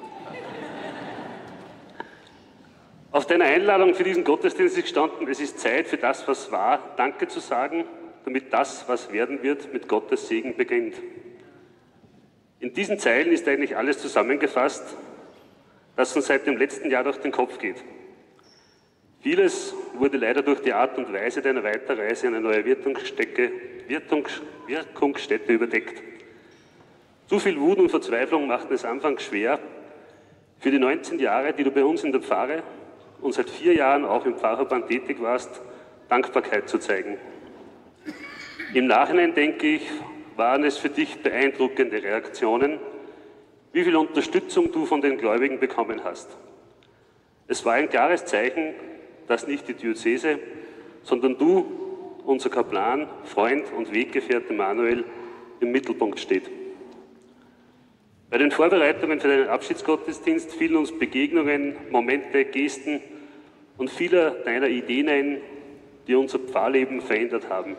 Auf deiner Einladung für diesen Gottesdienst ist gestanden, es ist Zeit für das, was war, Danke zu sagen, damit das, was werden wird, mit Gottes Segen beginnt. In diesen Zeilen ist eigentlich alles zusammengefasst, das uns seit dem letzten Jahr durch den Kopf geht. Vieles wurde leider durch die Art und Weise deiner Weiterreise in eine neue Wirkungsstätte, Wirtungs, Wirkungsstätte überdeckt. Zu viel Wut und Verzweiflung machten es anfangs schwer, für die neunzehn Jahre, die du bei uns in der Pfarre und seit vier Jahren auch im Pfarrverband tätig warst, Dankbarkeit zu zeigen. Im Nachhinein, denke ich, waren es für dich beeindruckende Reaktionen, wie viel Unterstützung du von den Gläubigen bekommen hast. Es war ein klares Zeichen, dass nicht die Diözese, sondern du, unser Kaplan, Freund und Weggefährte Manuel, im Mittelpunkt steht. Bei den Vorbereitungen für deinen Abschiedsgottesdienst fielen uns Begegnungen, Momente, Gesten und vieler deiner Ideen ein, die unser Pfarrleben verändert haben.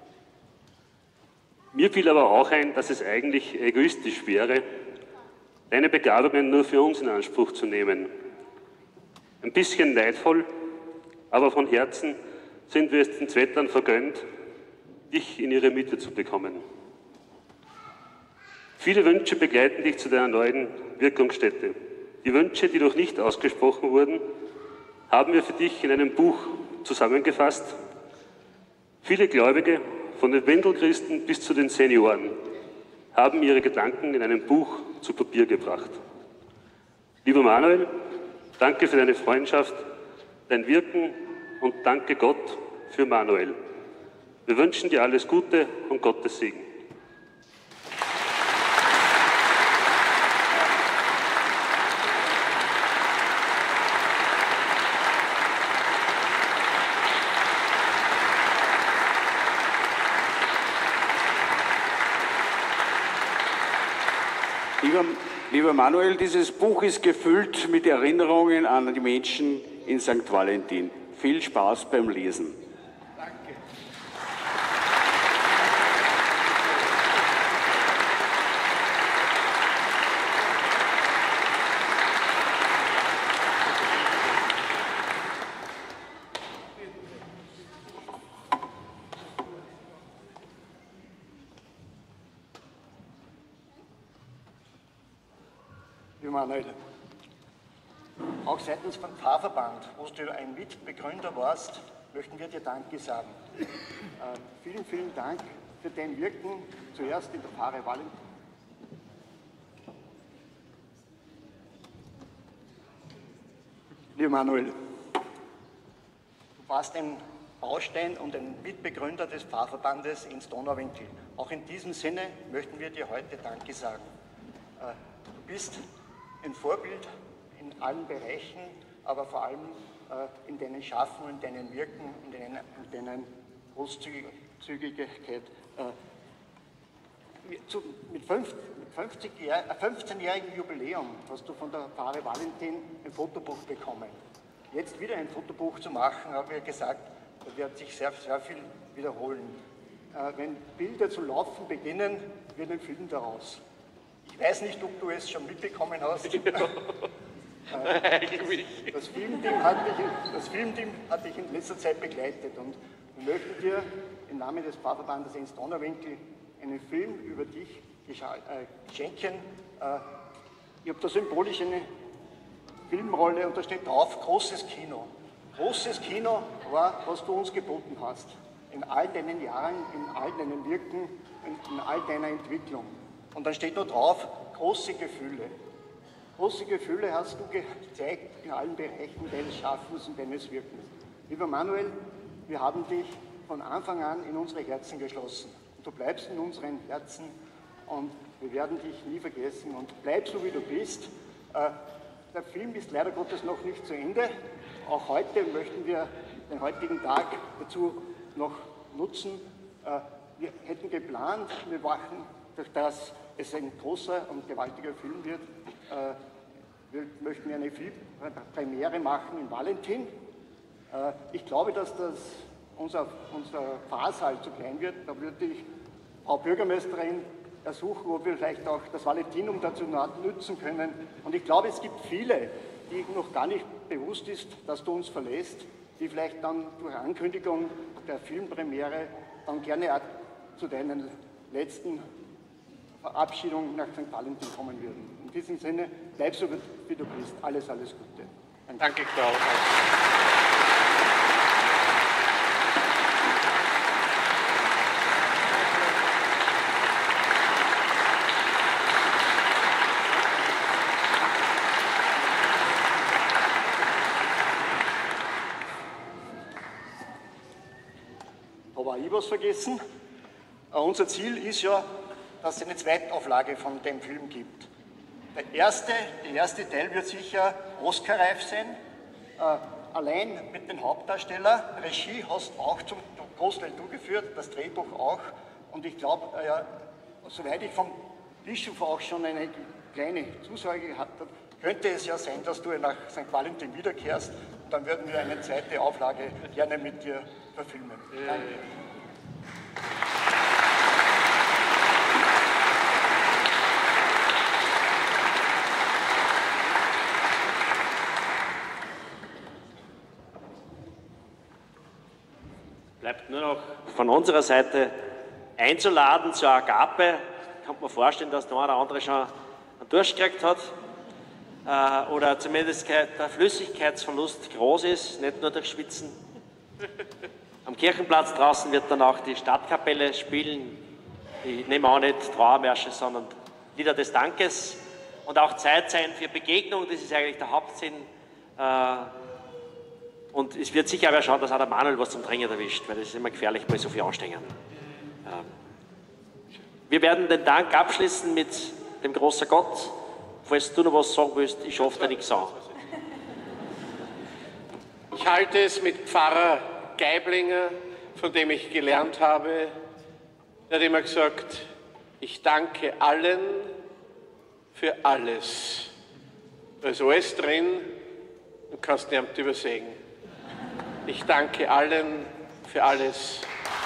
Mir fiel aber auch ein, dass es eigentlich egoistisch wäre, deine Begabungen nur für uns in Anspruch zu nehmen. Ein bisschen neidvoll, aber von Herzen sind wir es den Zwettern vergönnt, dich in ihre Mitte zu bekommen. Viele Wünsche begleiten dich zu deiner neuen Wirkungsstätte. Die Wünsche, die noch nicht ausgesprochen wurden, haben wir für dich in einem Buch zusammengefasst. Viele Gläubige, von den Windelchristen bis zu den Senioren, haben ihre Gedanken in einem Buch zu Papier gebracht. Lieber Manuel, danke für deine Freundschaft, dein Wirken und danke Gott für Manuel. Wir wünschen dir alles Gute und Gottes Segen. Lieber, lieber Manuel, dieses Buch ist gefüllt mit Erinnerungen an die Menschen in Sankt Valentin. Viel Spaß beim Lesen. Danke. Lieber Manuel, auch seitens vom Pfarrverband, wo du ein Mitbegründer warst, möchten wir dir Danke sagen. Äh, vielen, vielen Dank für dein Wirken, zuerst in der Pfarre Valentin. Lieber Manuel, du warst ein Baustein und ein Mitbegründer des Pfarrverbandes ins Donauventil. Auch in diesem Sinne möchten wir dir heute Danke sagen. Äh, du bist ein Vorbild in allen Bereichen, aber vor allem äh, in deinen Schaffen, in deinen Wirken, in deinen, in deinen Großzügigkeit. Äh, zu, mit fünfzehnjährigem Jubiläum hast du von der Pfarre Valentin ein Fotobuch bekommen. Jetzt wieder ein Fotobuch zu machen, haben wir gesagt, da wird sich sehr, sehr viel wiederholen. Äh, wenn Bilder zu laufen beginnen, wird ein Film daraus. Ich weiß nicht, ob du es schon mitbekommen hast. Das Filmteam hat dich, das Filmteam hat dich in letzter Zeit begleitet und wir möchten dir im Namen des Pfarrverbandes ins Donauwinkel einen Film über dich schenken. Ich habe da symbolisch eine Filmrolle und da steht drauf, großes Kino. Großes Kino war, was du uns geboten hast. In all deinen Jahren, in all deinen Wirken, in, in all deiner Entwicklung. Und dann steht noch drauf, große Gefühle. Große Gefühle hast du gezeigt in allen Bereichen deines Schaffens und deines Wirkens. Lieber Manuel, wir haben dich von Anfang an in unsere Herzen geschlossen. Und du bleibst in unseren Herzen und wir werden dich nie vergessen. Und bleib so, wie du bist. Äh, der Film ist leider Gottes noch nicht zu Ende. Auch heute möchten wir den heutigen Tag dazu noch nutzen. Äh, wir hätten geplant, wir machen, dass es ein großer und gewaltiger Film wird. Äh, wir möchten eine Filmpremiere machen in Valentin. Äh, ich glaube, dass das unser, unser Pfarrsaal zu klein wird. Da würde ich Frau Bürgermeisterin ersuchen, ob wir vielleicht auch das Valentinum dazu nutzen können. Und ich glaube, es gibt viele, die noch gar nicht bewusst ist, dass du uns verlässt, die vielleicht dann durch Ankündigung der Filmpremiere dann gerne auch zu deinen letzten Verabschiedungen nach Sankt Valentin kommen würden. In diesem Sinne, bleib so, wie du bist. Alles, alles Gute. Danke, Danke Klaus. Aber ich was vergessen. Uh, unser Ziel ist ja, dass es eine Zweitauflage von dem Film gibt. Der erste, der erste Teil wird sicher Oscar-reif sein, uh, allein mit den Hauptdarstellern. Regie hast auch zum Großteil du geführt, das Drehbuch auch. Und ich glaube, uh, ja, soweit ich vom Bischof auch schon eine kleine Zusage gehabt habe, könnte es ja sein, dass du nach Sankt Valentin wiederkehrst. Dann würden wir eine zweite Auflage gerne mit dir verfilmen. Danke. Bleibt nur noch von unserer Seite einzuladen zur Agape. Kann man vorstellen, dass der eine oder andere schon einen Durst gekriegt hat äh, oder zumindest der Flüssigkeitsverlust groß ist, nicht nur durch Schwitzen. Am Kirchenplatz draußen wird dann auch die Stadtkapelle spielen. Ich nehme auch nicht Trauermärsche, sondern Lieder des Dankes und auch Zeit sein für Begegnung. Das ist eigentlich der Hauptsinn. Äh, Und es wird sicher aber schauen, dass auch der Manuel was zum Trinken erwischt, weil das ist immer gefährlich bei so viel Anstrengung. Ähm, wir werden den Dank abschließen mit dem großen Gott. Falls du noch was sagen willst, ich hoffe dir nichts an. Ich halte es mit Pfarrer Geiblinger, von dem ich gelernt habe. Er hat immer gesagt, ich danke allen für alles. Da ist alles drin, du kannst niemand übersehen. Ich danke allen für alles.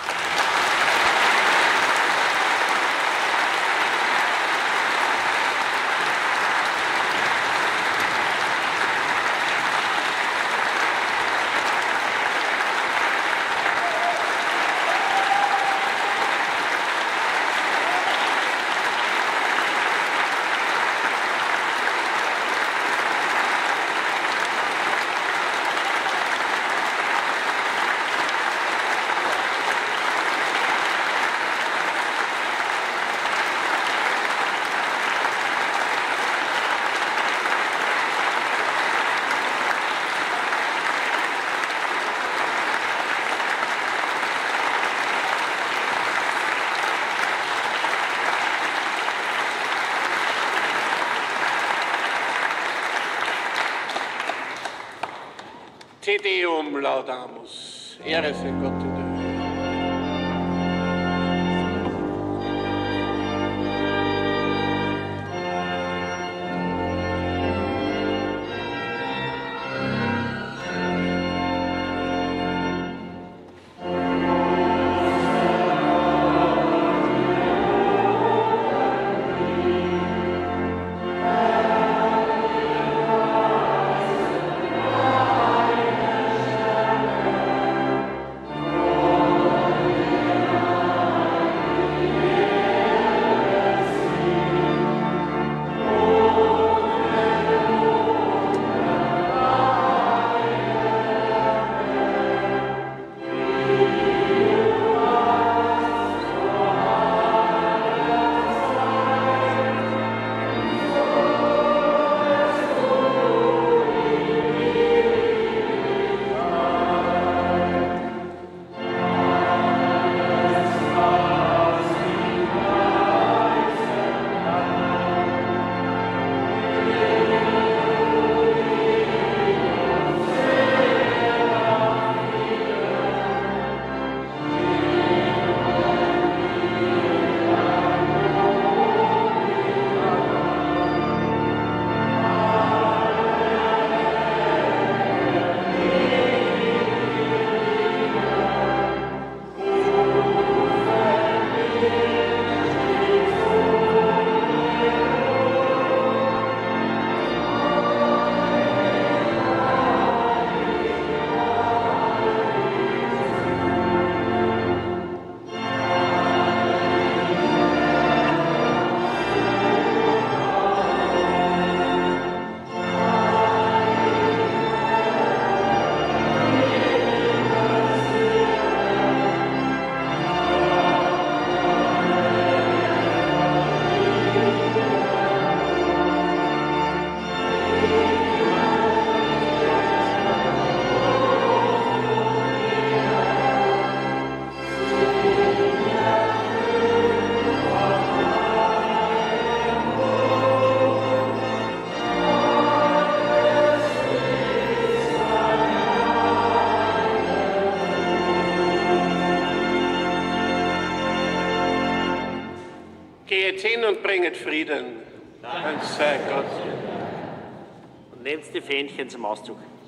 Te Deum laudamus. Ehre sei Gott in der Höhe. Amen. hin und bringet Frieden. Dank sei Gott. Und nehmt die Fähnchen zum Auszug.